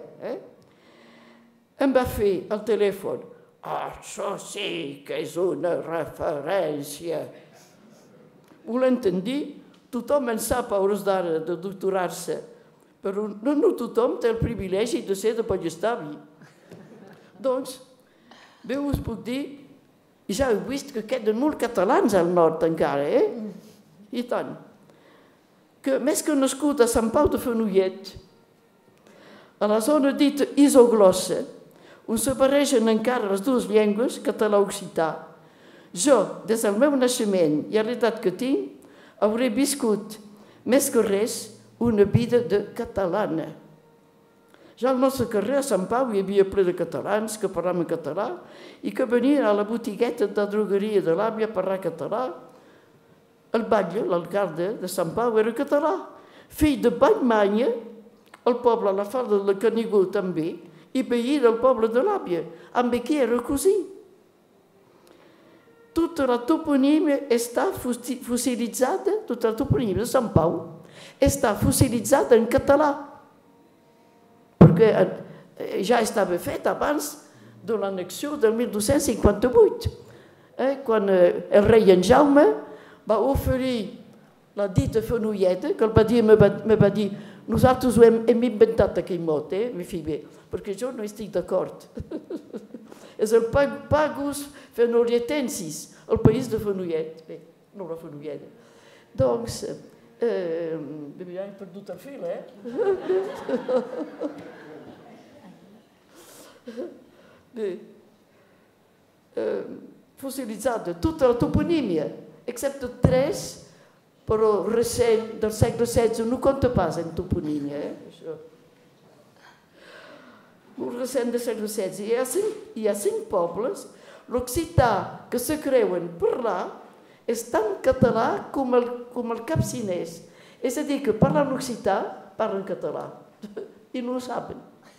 em va fer al telèfon, això sí que és una referència. Ho l'entendí, tothom en sap a hores d'ara de doctorar-se, però no tothom té el privilegi de ser de Ballestavi. Doncs, bé us puc dir, i ja heu vist que queden molt catalans al nord encara, I tant. Que més que nascut a Sant Pau de Fenollet, a la zona dita isoglossa, on se barregen encara les dues llengües, català-occità, jo, des del meu naixement i a l'edat que tinc, hauré viscut, més que res, una vida de catalana. Ja al nostre carrer, a Sant Pau, hi havia ple de catalans que parlaven català i que venien a la botigueta de drogueria de l'àvia a parlar català. El batlle, l'alcalde de Sant Pau, era català. Fill de Vallmanya, el poble a la falda del Canigó també, i veí del poble de l'àvia, amb qui era cosí. Tota la toponímia està fossilitzada, tota la toponímia de Sant Pau està fossilitzada en català, perquè ja estava fet abans de l'annexió del 1258, quan el rei en Jaume va oferir la dita Fenolleda, que el va dir, me va dir, nosaltres hem inventat aquell mot, mi fill bé, perquè jo no estic d'acord. És el Pagus Fenolletensis, el país de Fenollet, bé, no la Fenolleda. Doncs, ja he perdut el fil, Bé, fossilitzada tota la toponímia, excepte 3, però recent del segle XVI, no compta pas en toponímia, això. Molt recent del segle XVI. Hi ha 5 pobles, l'occità que se creuen parlar és tan català com el capcinès. És a dir, que parlen occità, parlen català, i no ho saben.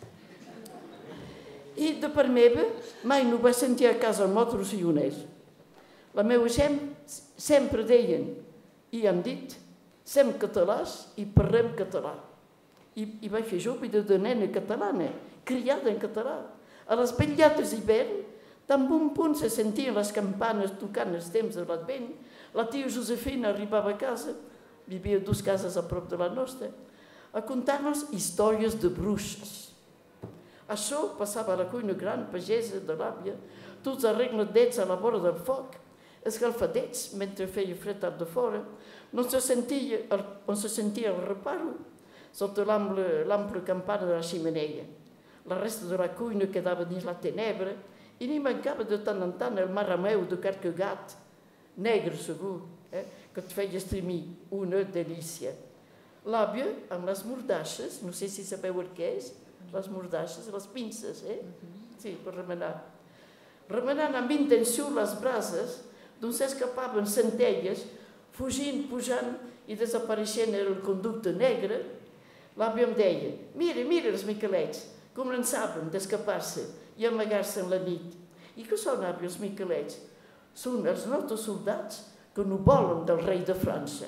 I de part meva mai no vaig sentir a casa el mot rossillonès. La meva gent sempre deien, i han dit, sem catalàs i parlem català. I vaig fer jo vida de nena catalana, criada en català. A les vetllades d'hivern, tan bon punt se sentien les campanes tocant els temps de l'Advent, la tia Josefina arribava a casa, vivia 2 cases a prop de la nostra, a contar-nos històries de bruixes, Això passava a la cuina gran, pagesa, de l'àvia, tots arregladets a la vora del foc, escalfadets mentre feia fred al de fora, on se sentia el reparo sota l'ample campana de la xemeneia. La resta de la cuina quedava dins la tenebra i n'hi mancava de tant en tant el marameu de qualque gat, negre segur, que et feia estremir, una delícia. L'àvia, amb les mordaixes, no sé si sabeu el què és, les mordaixes, les pinces, sí, per remenar. Remenant amb intenció les brases, d'on s'escapaven centelles, fugint, pujant i desapareixent el conducte negre, l'àvia em deia, mira els miquelets, començaven d'escapar-se i amagar-se en la nit. I què són, àvia, els miquelets? Són els nostres soldats que no volen del rei de França.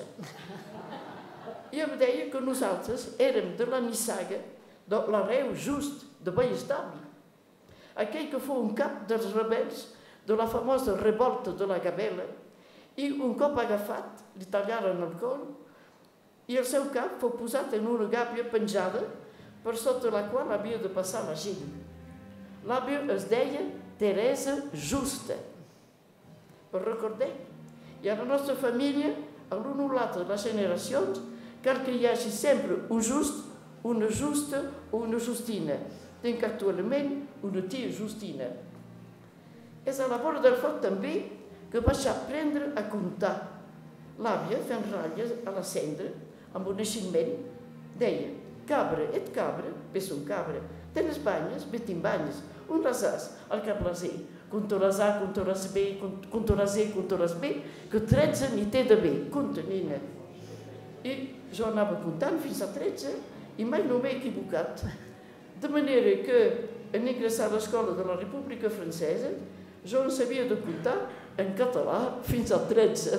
I em deia que nosaltres érem de la nissaga de l'hereu just de Vallestable, aquell que fou un cap dels rebels de la famosa revolta de la Gabela, i un cop agafat li tallaren el coll i el seu cap fou posat en una gàbia penjada per sota la qual havia de passar la gent. L'àvia es deia Teresa Justa, per recordar. I a la nostra família, a l'un o l'altre de les generacions, cal que hi hagi sempre un just, una justa o una justina. Tinc actualment una tia Justina. És a la vora del foc també que vaig aprendre a comptar. L'àvia, fent ratlles a la cendra, amb un eiximent, deia, cabra, et cabra, ves un cabra, tens banyes, ve te'n banyes, un rasàs, al cap laser, comptaràs A, comptaràs B, comptaràs E, comptaràs B, que 13 n'hi té de bé, compta, nina. I jo anava comptant fins a 13 i mai no m'he equivocat. De manera que en ingressar a l'escola de la República Francesa jo en sabia de comptar en català fins a 13.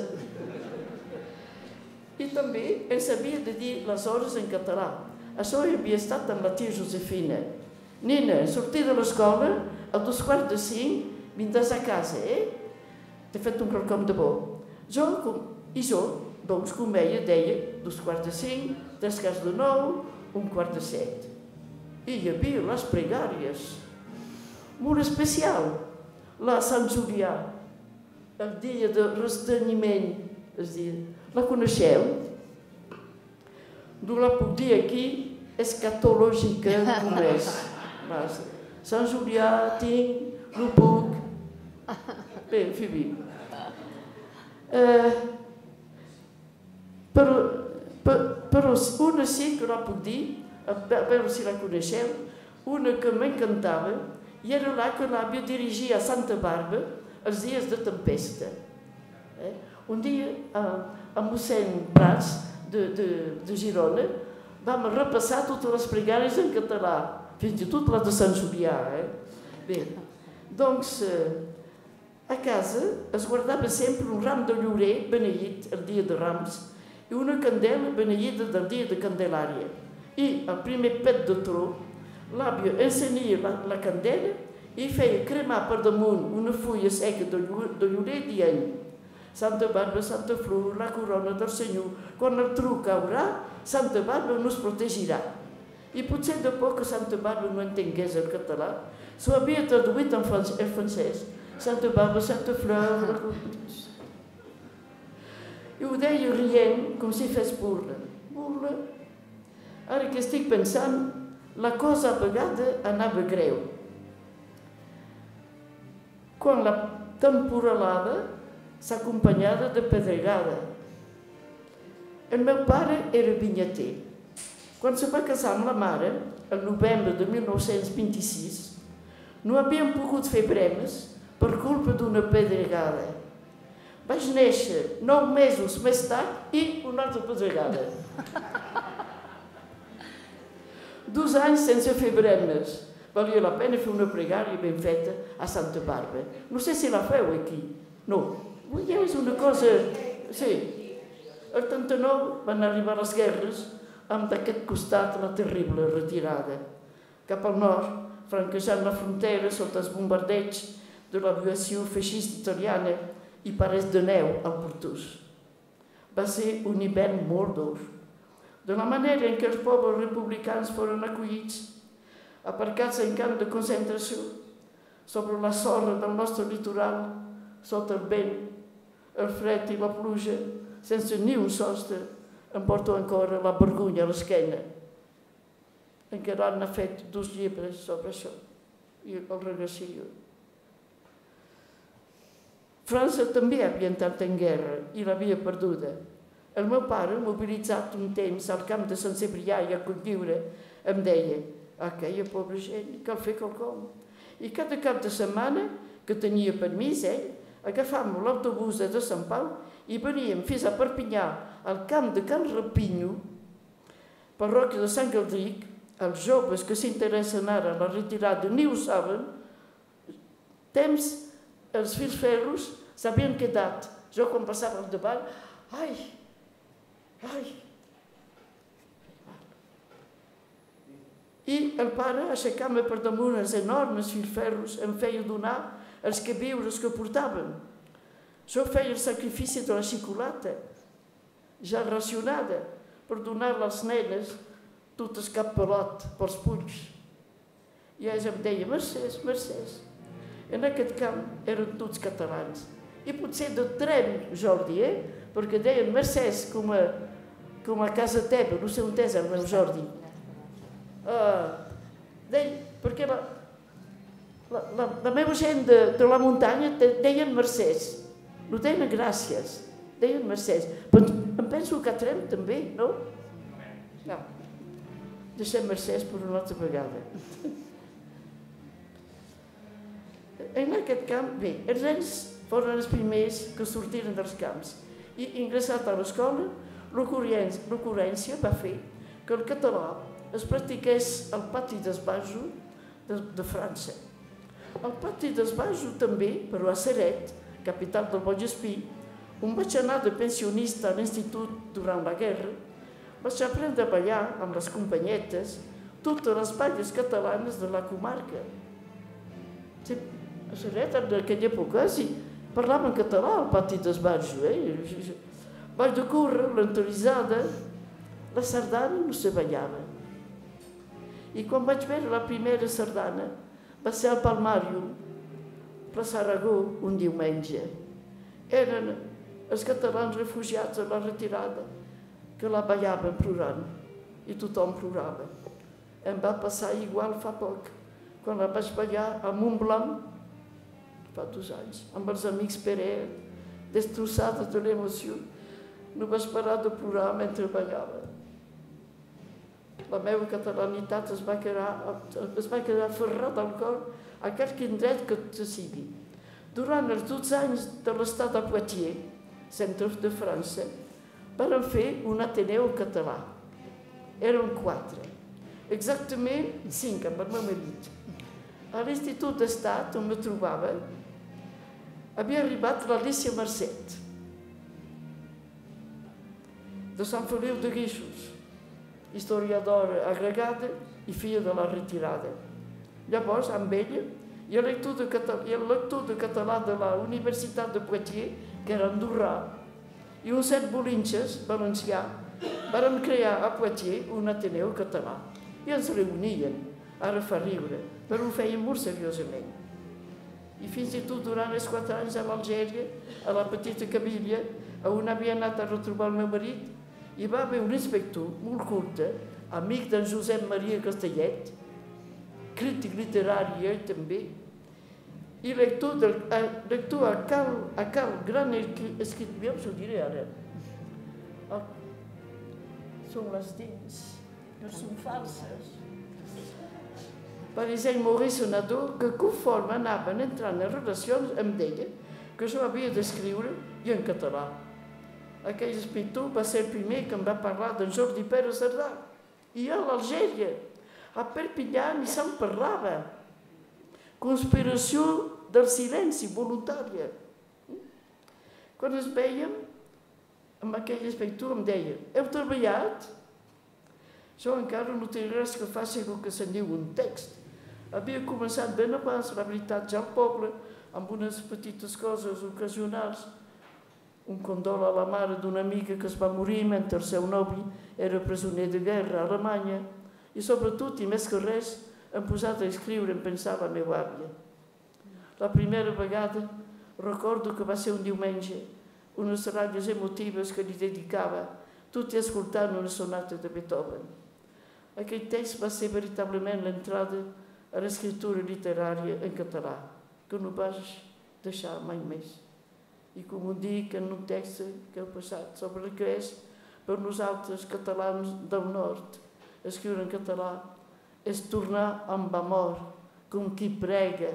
I també en sabia de dir les hores en català. Això havia estat amb la tia Josefina. Nina, sortir de l'escola a 4:45 vindràs a casa, T'he fet un quelcom de bo. Jo, doncs, com ella deia, 2:45, 3:45, 1:45. I hi havia les pregàries. Molt especial, la Sant Julià, el dia de restrenyiment, és dir, la coneixeu? No la puc dir aquí, escatològica com és. Sant Julià, tinc, no puc. Bé, en fi. Però una sí que la puc dir, a veure si la coneixeu, una que m'encantava, i era la que l'àvia dirigia a Santa Barba els dies de tempesta. Un dia, a mossèn Prats de Girona, vam repassar totes les pregàries en català, fins i tot les de Sant Julià. Bé, doncs, a casa es guardava sempre un ram de llorer beneït el dia de Rams i una candela beneïda del dia de Candelària. I al primer pet de tro, l'àvia encenia la candela i feia cremar per damunt una fulla seca de llorer dient Santa Barba, Santa Flor, la corona del Senyor, quan el tro caurà, Santa Barba nos protegirà. I potser de por que Santa Barba no entengués el català, s'ho havia traduït en francès. Santa Barba, Santa Flor... I ho deia rient com si fes burla. Burla. Ara que estic pensant, la cosa a vegades anava greu. Quan la temporalada s'acompanyava de pedregada. El meu pare era vinyater. Quan se va casar amb la mare, el novembre de 1926, no havíem pogut fer bremes per culpa d'una pedregada. Vaig néixer 9 mesos més tard i una altra pedregada. 2 anys sense fer bremes. Valia la pena fer una pregària ben feta a Santa Barba. No sé si la feu aquí. No. Ja és una cosa... Sí. El 39 van arribar les guerres amb d'aquest costat la terrible retirada. Cap al nord, franquejant la frontera sota els bombardeigs de l'aviació feixista italiana i parets de neu al Portús. Va ser un hivern molt dur. De la manera en què els pobles republicans foren acollits, aparcats en camp de concentració, sobre la sorra del nostre litoral, sota el vent, el fred i la pluja, sense ni un sostre, em porto encara la vergonya a l'esquena. Encara n'ha fet 2 llibres sobre això, i el regressiu. França també havia entrat en guerra i l'havia perduda. El meu pare, mobilitzat un temps al camp de Sant Cebrià i a Cotlliure, em deia: aquella pobra gent, cal fer quelcom. I cada cap de setmana, que tenia permís, agafàvem l'autobús de Sant Pau i veníem fins a Perpinyà, al camp de Can Rapinyo, parròquia de Sant Galdric. Els joves que s'interessen ara a la retirada ni ho saben. Temps, els filferros s'havien quedat. Jo, quan passava al davant, ai. I el pare, aixecant-me per damunt els enormes filferros, em feia donar els queviures que portaven. Jo feia el sacrifici de la xocolata, ja racionada, per donar-la als nenes tot el cap pelot pels punys. I ells em deia: Mercès, Mercès. En aquest camp eren tots catalans. I potser de Tremp, Jordi, perquè deien Mercès com a casa teva, no sé on és el meu Jordi. Perquè la meva gent de la muntanya deien Mercès, no deien gràcies, deien Mercès. Però em penso que a Tremp també, no? No. Deixem Mercès per una altra vegada. En aquest camp, bé, els nens foren els primers que sortiren dels camps i, ingressat a l'escola, l'ocurrència va fer que el català es practiqués al pati d'Esbajo de França. Al pati d'Esbajo també, però a Ceret, capital del Vallespí, on vaig anar de pensionista a l'institut durant la guerra, vaig aprendre a ballar amb les companyetes totes les balles catalanes de la comarca. A Ceret, en aquella època, sí, parlaven català al pati d'Esbajo. Vaig de córrer, l'entorisada, la sardana no se ballava. I quan vaig veure la primera sardana va ser al Palmàrium, plaça Aragó, un diumenge. Eren els catalans refugiats a la retirada que la ballaven plorant, i tothom plorava. Em va passar igual fa poc, quan la vaig ballar a Montblanc, fa 2 anys, amb els amics Pere, destrossada de l'emoció. No vaig parar de plorar mentre ballava. La meva catalanitat es va quedar ferrada al cor a qualsevol indret que sigui. Durant els 12 anys de l'estat de Poitiers, centre de França, van fer un Ateneu català. Eren 4. Exactament 5 amb el meu marit. A l'Institut d'Estat, on me trobava, havia arribat l'Alícia Marcet, de Sant Feliu de Guíxols, historiadora agregada i filla de la retirada. Llavors, amb ella, i el lector de català de la Universitat de Poitiers, que era andorrà, i un cert bolinxes, valencià, vàrem crear a Poitiers un Ateneu català. I ens reunien, ara fa riure, però ho feien molt seriosament. I fins i tot durant els 4 anys a l'Algèria, a la petita Cabilla, on havia anat a retrobar el meu marit, hi va haver un inspector molt culte, amic d'en Josep Maria Castellet, crític literari ell també, i lector a cal gran escriptor, us ho diré ara. Són les dents, no són falses. Per exemple, Maurice Senador, que conforme anaven entrant en relacions, em deia que jo havia d'escriure i en català. Aquell escriptor va ser el primer que em va parlar d'en Jordi Pere Cerdà. I a l'Algèria, a Perpinyà, ni se'n parlava. Conspiració del silenci voluntària. Quan es veiem, amb aquell inspector em deia: heu treballat? Jo encara no tinc res que faci el que se'n diu un text. Havia començat ben abans, la veritat, ja al poble, amb unes petites coses ocasionals. Un condol a la mare d'una amiga que es va morir mentre el seu nòvio era presoner de guerra a Alemanya. I sobretot, i més que res, em posat a escriure, em pensava la meva àvia. La primera vegada recordo que va ser un diumenge, unes ratlles emotives que li dedicava, tot i escoltant una sonata de Beethoven. Aquell text va ser veritablement l'entrada a l'escriptura literària en català, que no vaig deixar mai més. I com ho dic en un text que heu passat sobre el que és per nosaltres catalans del nord, escriure en català és tornar amb amor, com qui prega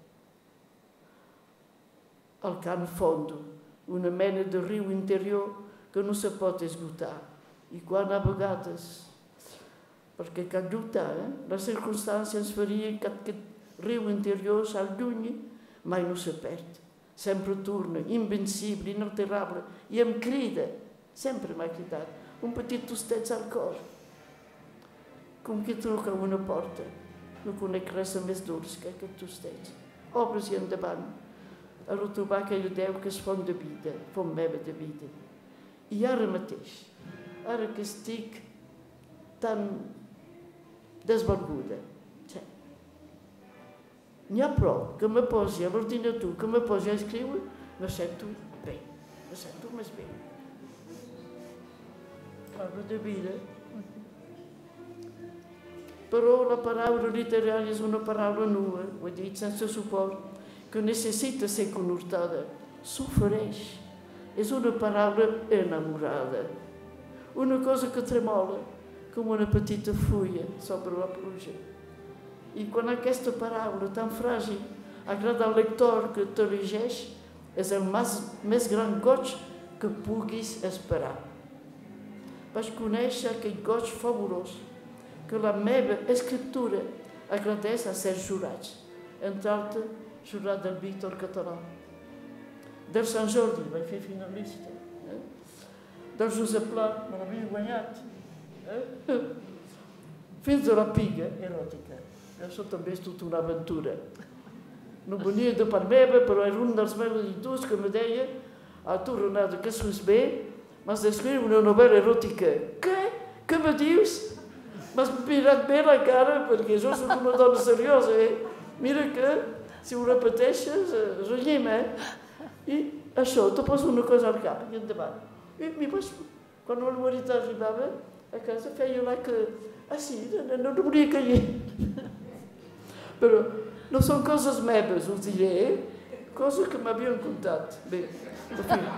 al can fondo, una mena de riu interior que no se pot esgotar. I quan a vegades, perquè cal lluitar, les circumstàncies ens farien que aquest riu interior s'allunyi, mai no se perd. Sempre torna, invencible, inalterable, i em crida, sempre m'ha cridat, un petit tostet al cor, com qui truca a una porta. No conec res més dolç que aquest tostet. Obres i endavant, a retrobar aquell Déu que és font de vida, font meva de vida. I ara mateix, ara que estic tan desvalguda, n'hi ha prou que me posi a l'ordinador, que me posi a escriure, me sento bé, me sento més bé. Parla de vida. Però la paraula literària és una paraula nua, ho he dit, sense suport, que necessita ser connotada, s'ofereix. És una paraula enamorada, una cosa que tremola com una petita fulla sobre la pluja. I quan aquesta paraula tan fràgil agrada al lector que te llegeix, és el més gran goig que puguis esperar. Vaig conèixer aquell goig fabulós que la meva escriptura agradeix a ser jurats, entre altres, jurat del Víctor Català, del Sant Jordi, vaig fer finalista, del Josep Pla, me l'havia guanyat, fins a la piga eròtica. Això també és tota una aventura. No venia de part meva, però era un dels meus editors que me deia tu, Renata, que sos bé, m'has d'escriure una novel·la eròtica. Què? Què me dius? M'has mirat bé la cara, perquè jo soc una dona seriosa, Mira que, si ho repeteixes, renyem, I això, te poso una cosa al cap, i endavant. I quan el marit arribava a casa, feia la que... sí, no volia callar. Però no són coses meves, us diré, coses que m'havien contat. Bé, en fi.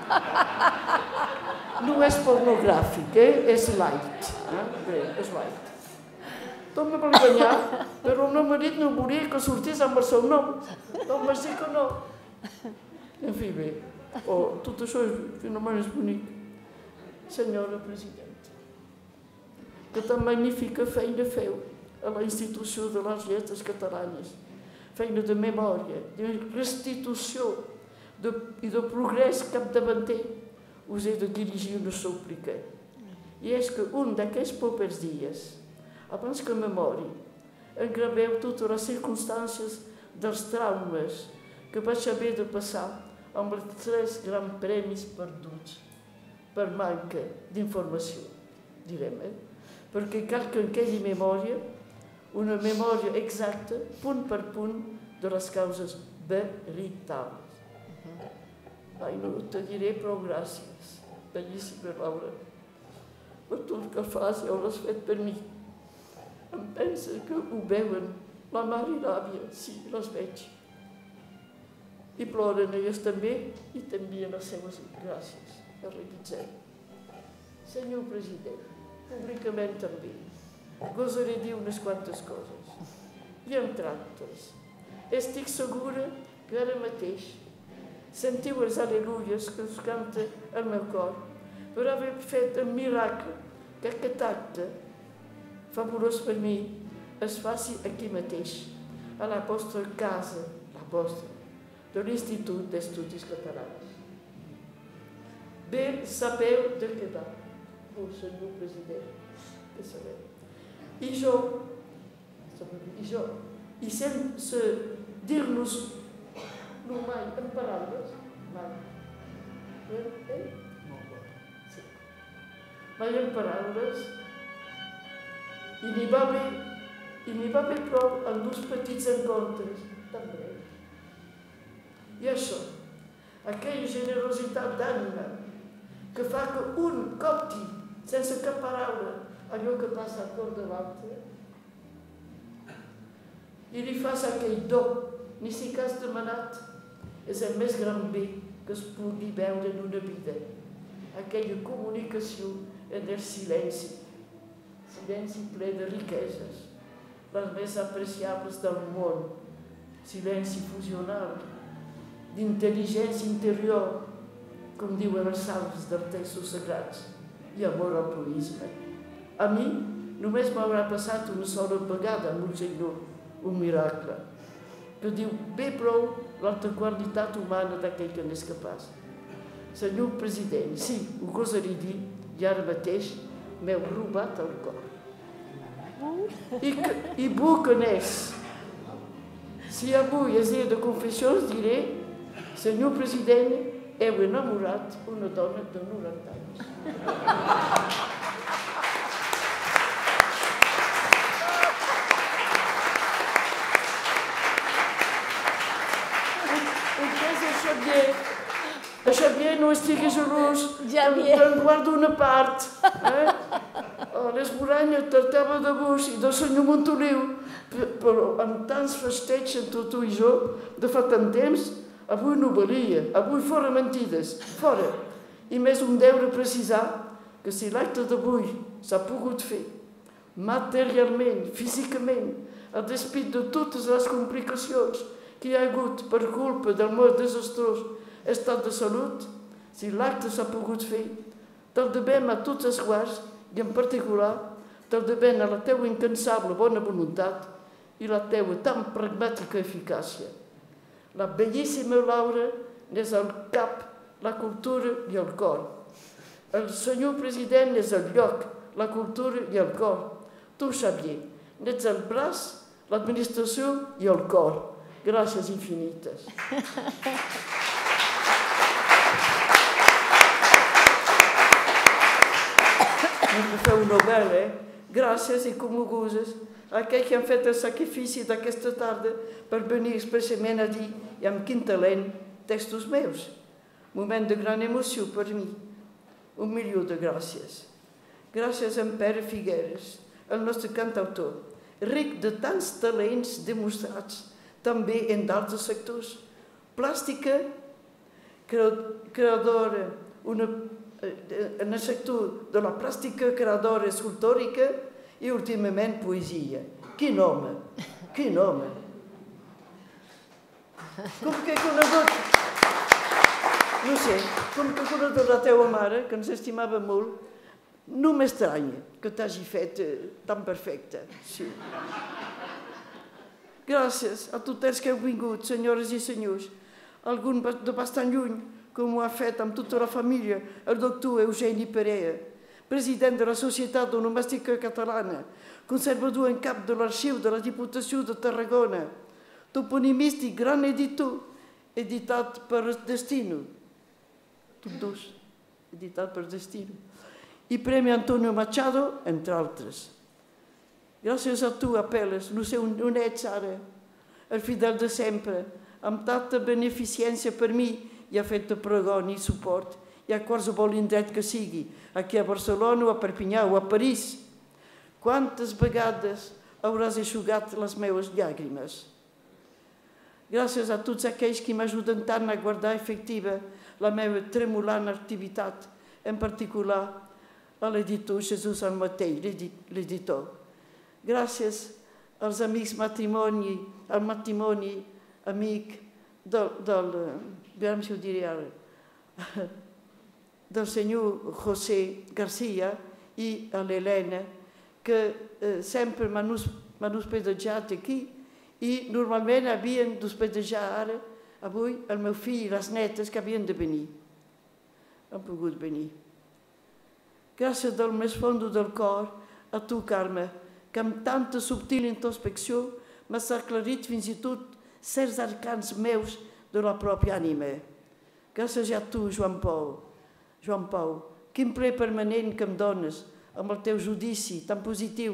No és pornogràfic, és light. Bé, és light. Tot me va enganyar, però el meu marit no volia que sortís amb el seu nom. Doncs vaig dir que no. En fi, bé. Tot això finalment és bonic. Senyora presidenta, que tan magnífica feina feu a la institució de les lletres catalanes. Feina de memòria, de restitució i de progrés capdavanter. Us he de dirigir una súplica. I és que un d'aquests propers dies, abans que me mori, engraveu totes les circumstàncies dels traumes que vaig haver de passar amb els 3 grans premis perduts per manca d'informació, direm, perquè cal que en quedi memòria, una memòria exacta, punt per punt, de les causes veritables. No te diré prou gràcies, bellíssima Laura, per tot el que fas i ho has fet per mi. Em pensa que ho veuen la mare i l'àvia, sí, les veig. I ploren elles també i t'envien les seves gràcies. El realitzem. Senyor president, públicament també, gosaré dir unes quantes coses. I entre altres, estic segura que ara mateix sentiu els al·leluies que us canta el meu cor per haver fet el miracle que aquest acte fabulós per mi es faci aquí mateix, a la vostra casa, la vostra, de l'Institut d'Estudis Catalans. Bé sabeu de què va, senyor president, que sabeu. I sense dir-nos no mai en paraules, mai en paraules, i n'hi va haver I n'hi va haver prou en dos petits encontres, també. I això, aquella generositat d'ànima que fa que un copti, sense cap paraula, allò que passa al cor de l'altre, i li fas aquell do, ni si que has demanat, és el més gran bé que es pugui veure en una vida. Aquella comunicació en el silenci, silenci ple de riqueses, les més apreciables del món, silenci fusional, d'intel·ligència interior, com diuen els salms dels textos sagrats, i amor al purisme. A mi només m'haurà passat una sola vegada amb un senyor, un miracle, que diu bé prou l'alta qualitat humana d'aquell que n'és capaç. Senyor president, sí, ho gosaré dir, i ara mateix m'heu robat el cor. I vull que n'és. Si avui és dia de confessions, diré, senyor president, heu enamorat una dona de 90 anys. Xavier, no estiguis gelós, te'n guardo una part. L'Esboranya tractava de vos i del senyor Montoliu, però amb tants festeig entre tu i jo, de fa tant temps, avui no valia, avui fora mentides, fora. I més un deure precisar que si l'acte d'avui s'ha pogut fer materialment, físicament, a despit de totes les complicacions que hi ha hagut per culpa del meu desastrós estat de salut, si l'acte s'ha pogut fer, te'l devem a tots els guards i en particular te'l devem a la teua incansable bona voluntat i la teua tan pragmàtica eficàcia. La bellíssima Laura n'és el cap, la cultura i el cor. El senyor president n'és el lloc, la cultura i el cor. Tu, Xavier, n'ets el braç, l'administració i el cor. Gràcies infinites. Me feu novel·la, gràcies i commogudes a aquells que han fet el sacrifici d'aquesta tarda per venir expressament a dir, i amb quin talent, textos meus. Moment de gran emoció per mi. 1.000.000 de gràcies. Gràcies a en Pere Figueres, el nostre cantautor, ric de tants talents demostrats, també en d'altres sectors. Plàstica, creadora, en el sector de la plàstica creadora escultòrica i últimament poesia. Quin home, quin home. Com que he conegut, no sé, com que he conegut la teva mare, que ens estimava molt, no m'estranya que t'hagi fet tan perfecta. Sí. Gràcies a tots els que heu vingut, senyores i senyors, algun de bastant lluny, com ho ha fet amb tota la família el doctor Eugeni Perea, president de la Societat Onomàstica Catalana, conservador en cap de l'arxiu de la Diputació de Tarragona, toponimista i gran editor, editat per Destino, tots dos, editat per Destino, i Premi Antonio Machado, entre altres. Gràcies a tu, Apel·les, no sé on ets ara, el fidel de sempre, amb tanta beneficència per mi, i ha fet de pregoni i suport, i a qualsevol indret que sigui, aquí a Barcelona o a Perpinyà o a París. Quantes vegades hauràs eixugat les meves llàgrimes? Gràcies a tots aquells que m'ajuden tant a guardar efectiva la meva tremolant activitat, en particular a l'editor Jesús Almatell, l'editor. Gràcies als amics matrimoni, al matrimoni amic del senyor José García i a l'Helena, que sempre m'han hospedejat aquí i normalment havien d'hospedejar ara, avui, el meu fill i les netes que havien de venir. Han pogut venir. Gràcies del més fondo del cor a tu, Carme, que amb tanta subtil introspecció m'has aclarit fins i tot certs arcans meus de la pròpia ànima. Gràcies a tu, Joan Pau. Joan Pau, quin ple permanent que em dones amb el teu judici tan positiu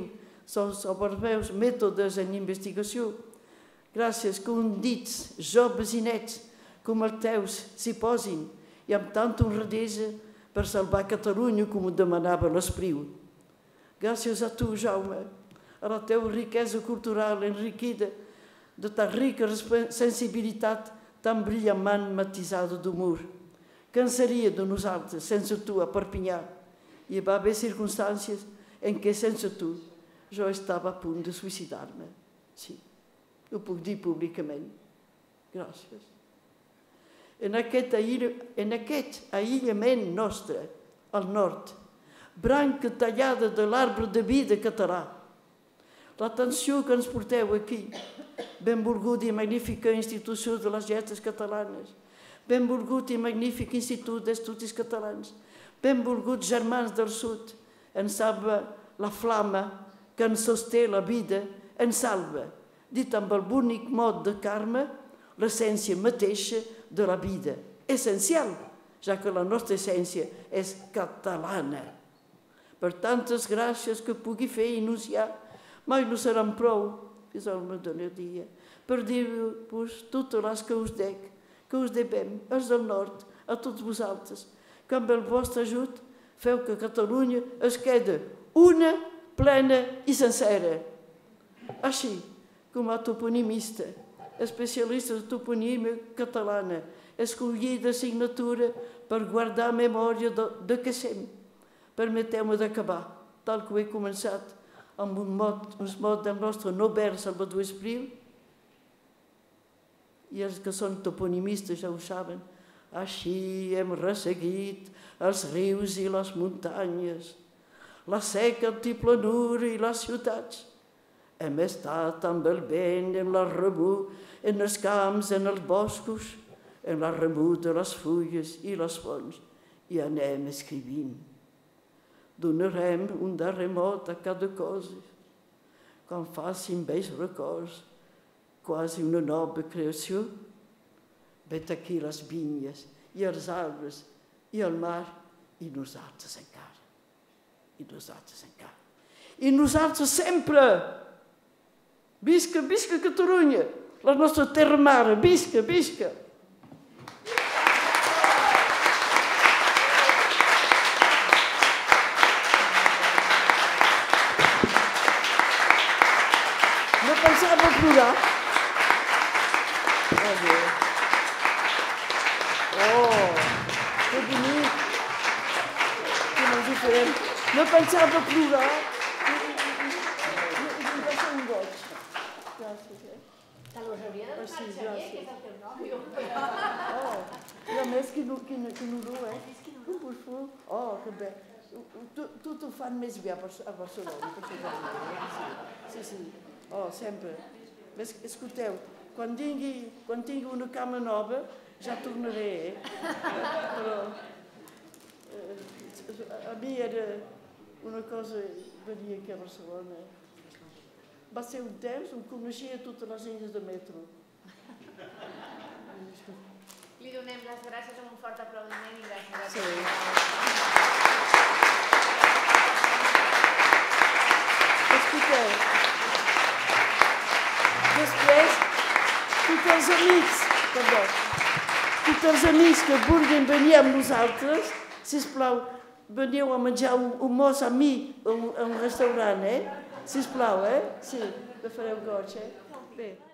els meus mètodes en investigació, gràcies que uns dits joves i nets com els teus s'hi posin i amb tanta honradesa per salvar Catalunya com ho demanava l'Espriu. Gràcies a tu, Jaume, a la teva riquesa cultural enriquida de tan rica sensibilitat, tan brillant matisada d'humor. Què en seria de nosaltres sense tu a Perpinyà? Hi va haver circumstàncies en què sense tu jo estava a punt de suïcidar-me. Sí, ho puc dir públicament. Gràcies. En aquest aïllament nostre, al nord, branca tallada de l'arbre de vida català, l'atenció que ens porteu aquí, benvolguda i magnífica institució de les lletres catalanes, benvolgut i magnífic Institut d'Estudis Catalans, benvolguts germans del sud, ens salva la flama que ens sosté la vida, ens salva, dit amb el bonic mot de Carme, l'essència mateixa de la vida, essencial, ja que la nostra essència és catalana. Per tantes gràcies que pugui fer i enunciar, mai no seran prou, fins al meu dia, per dir-vos totes les que us dec, que us devem, els del nord, a tots vosaltres, que amb el vostre ajut feu que Catalunya es quede una, plena i sencera. Així, com a toponimista, especialista de toponímia catalana, escollida assignatura per guardar memòria de què sem, permeteu-me d'acabar, tal que ho he començat, amb uns mots del nostre Nobel Salvador Espriu, i els que són toponimistes ja ho saben, així hem resseguit els rius i les muntanyes, la seca altiplanura i les ciutats. Hem estat amb el vent, en la remor, en els camps, en els boscos, en la remor de les fulles i les fonts, i anem escrivint. Donarem un darrer mot a cada cosa, quan facin vells records, quasi una nova creació. Vet aquí les vinyes i els arbres i el mar, i nosaltres encara. I nosaltres encara. I nosaltres sempre. Visca, visca Catalunya, la nostra terra mare, visca, visca. No pensava plorar. Oh, que bonic. Que molt diferent. No pensava plorar. Em va ser un goig. Gràcies, Te los hauria de donar Xavier, que és el teu nòvio. I a més, quin horror, Oh, que bé. Tu t'ho fan més bé a Barcelona. Sí. Oh, sempre. Escolteu, quan tingui una cama nova, ja tornaré, Però a mi era una cosa venir aquí a Barcelona. Va ser un temps on coneixia totes les línies de metro. Li donem les gràcies amb un fort aplaudiment i gràcies a Sí. Escolteu, després, tots els amics que vulguin venir amb nosaltres, sisplau, veniu a menjar un mos amb mi a un restaurant, sisplau, sí, que fareu goig, Bé.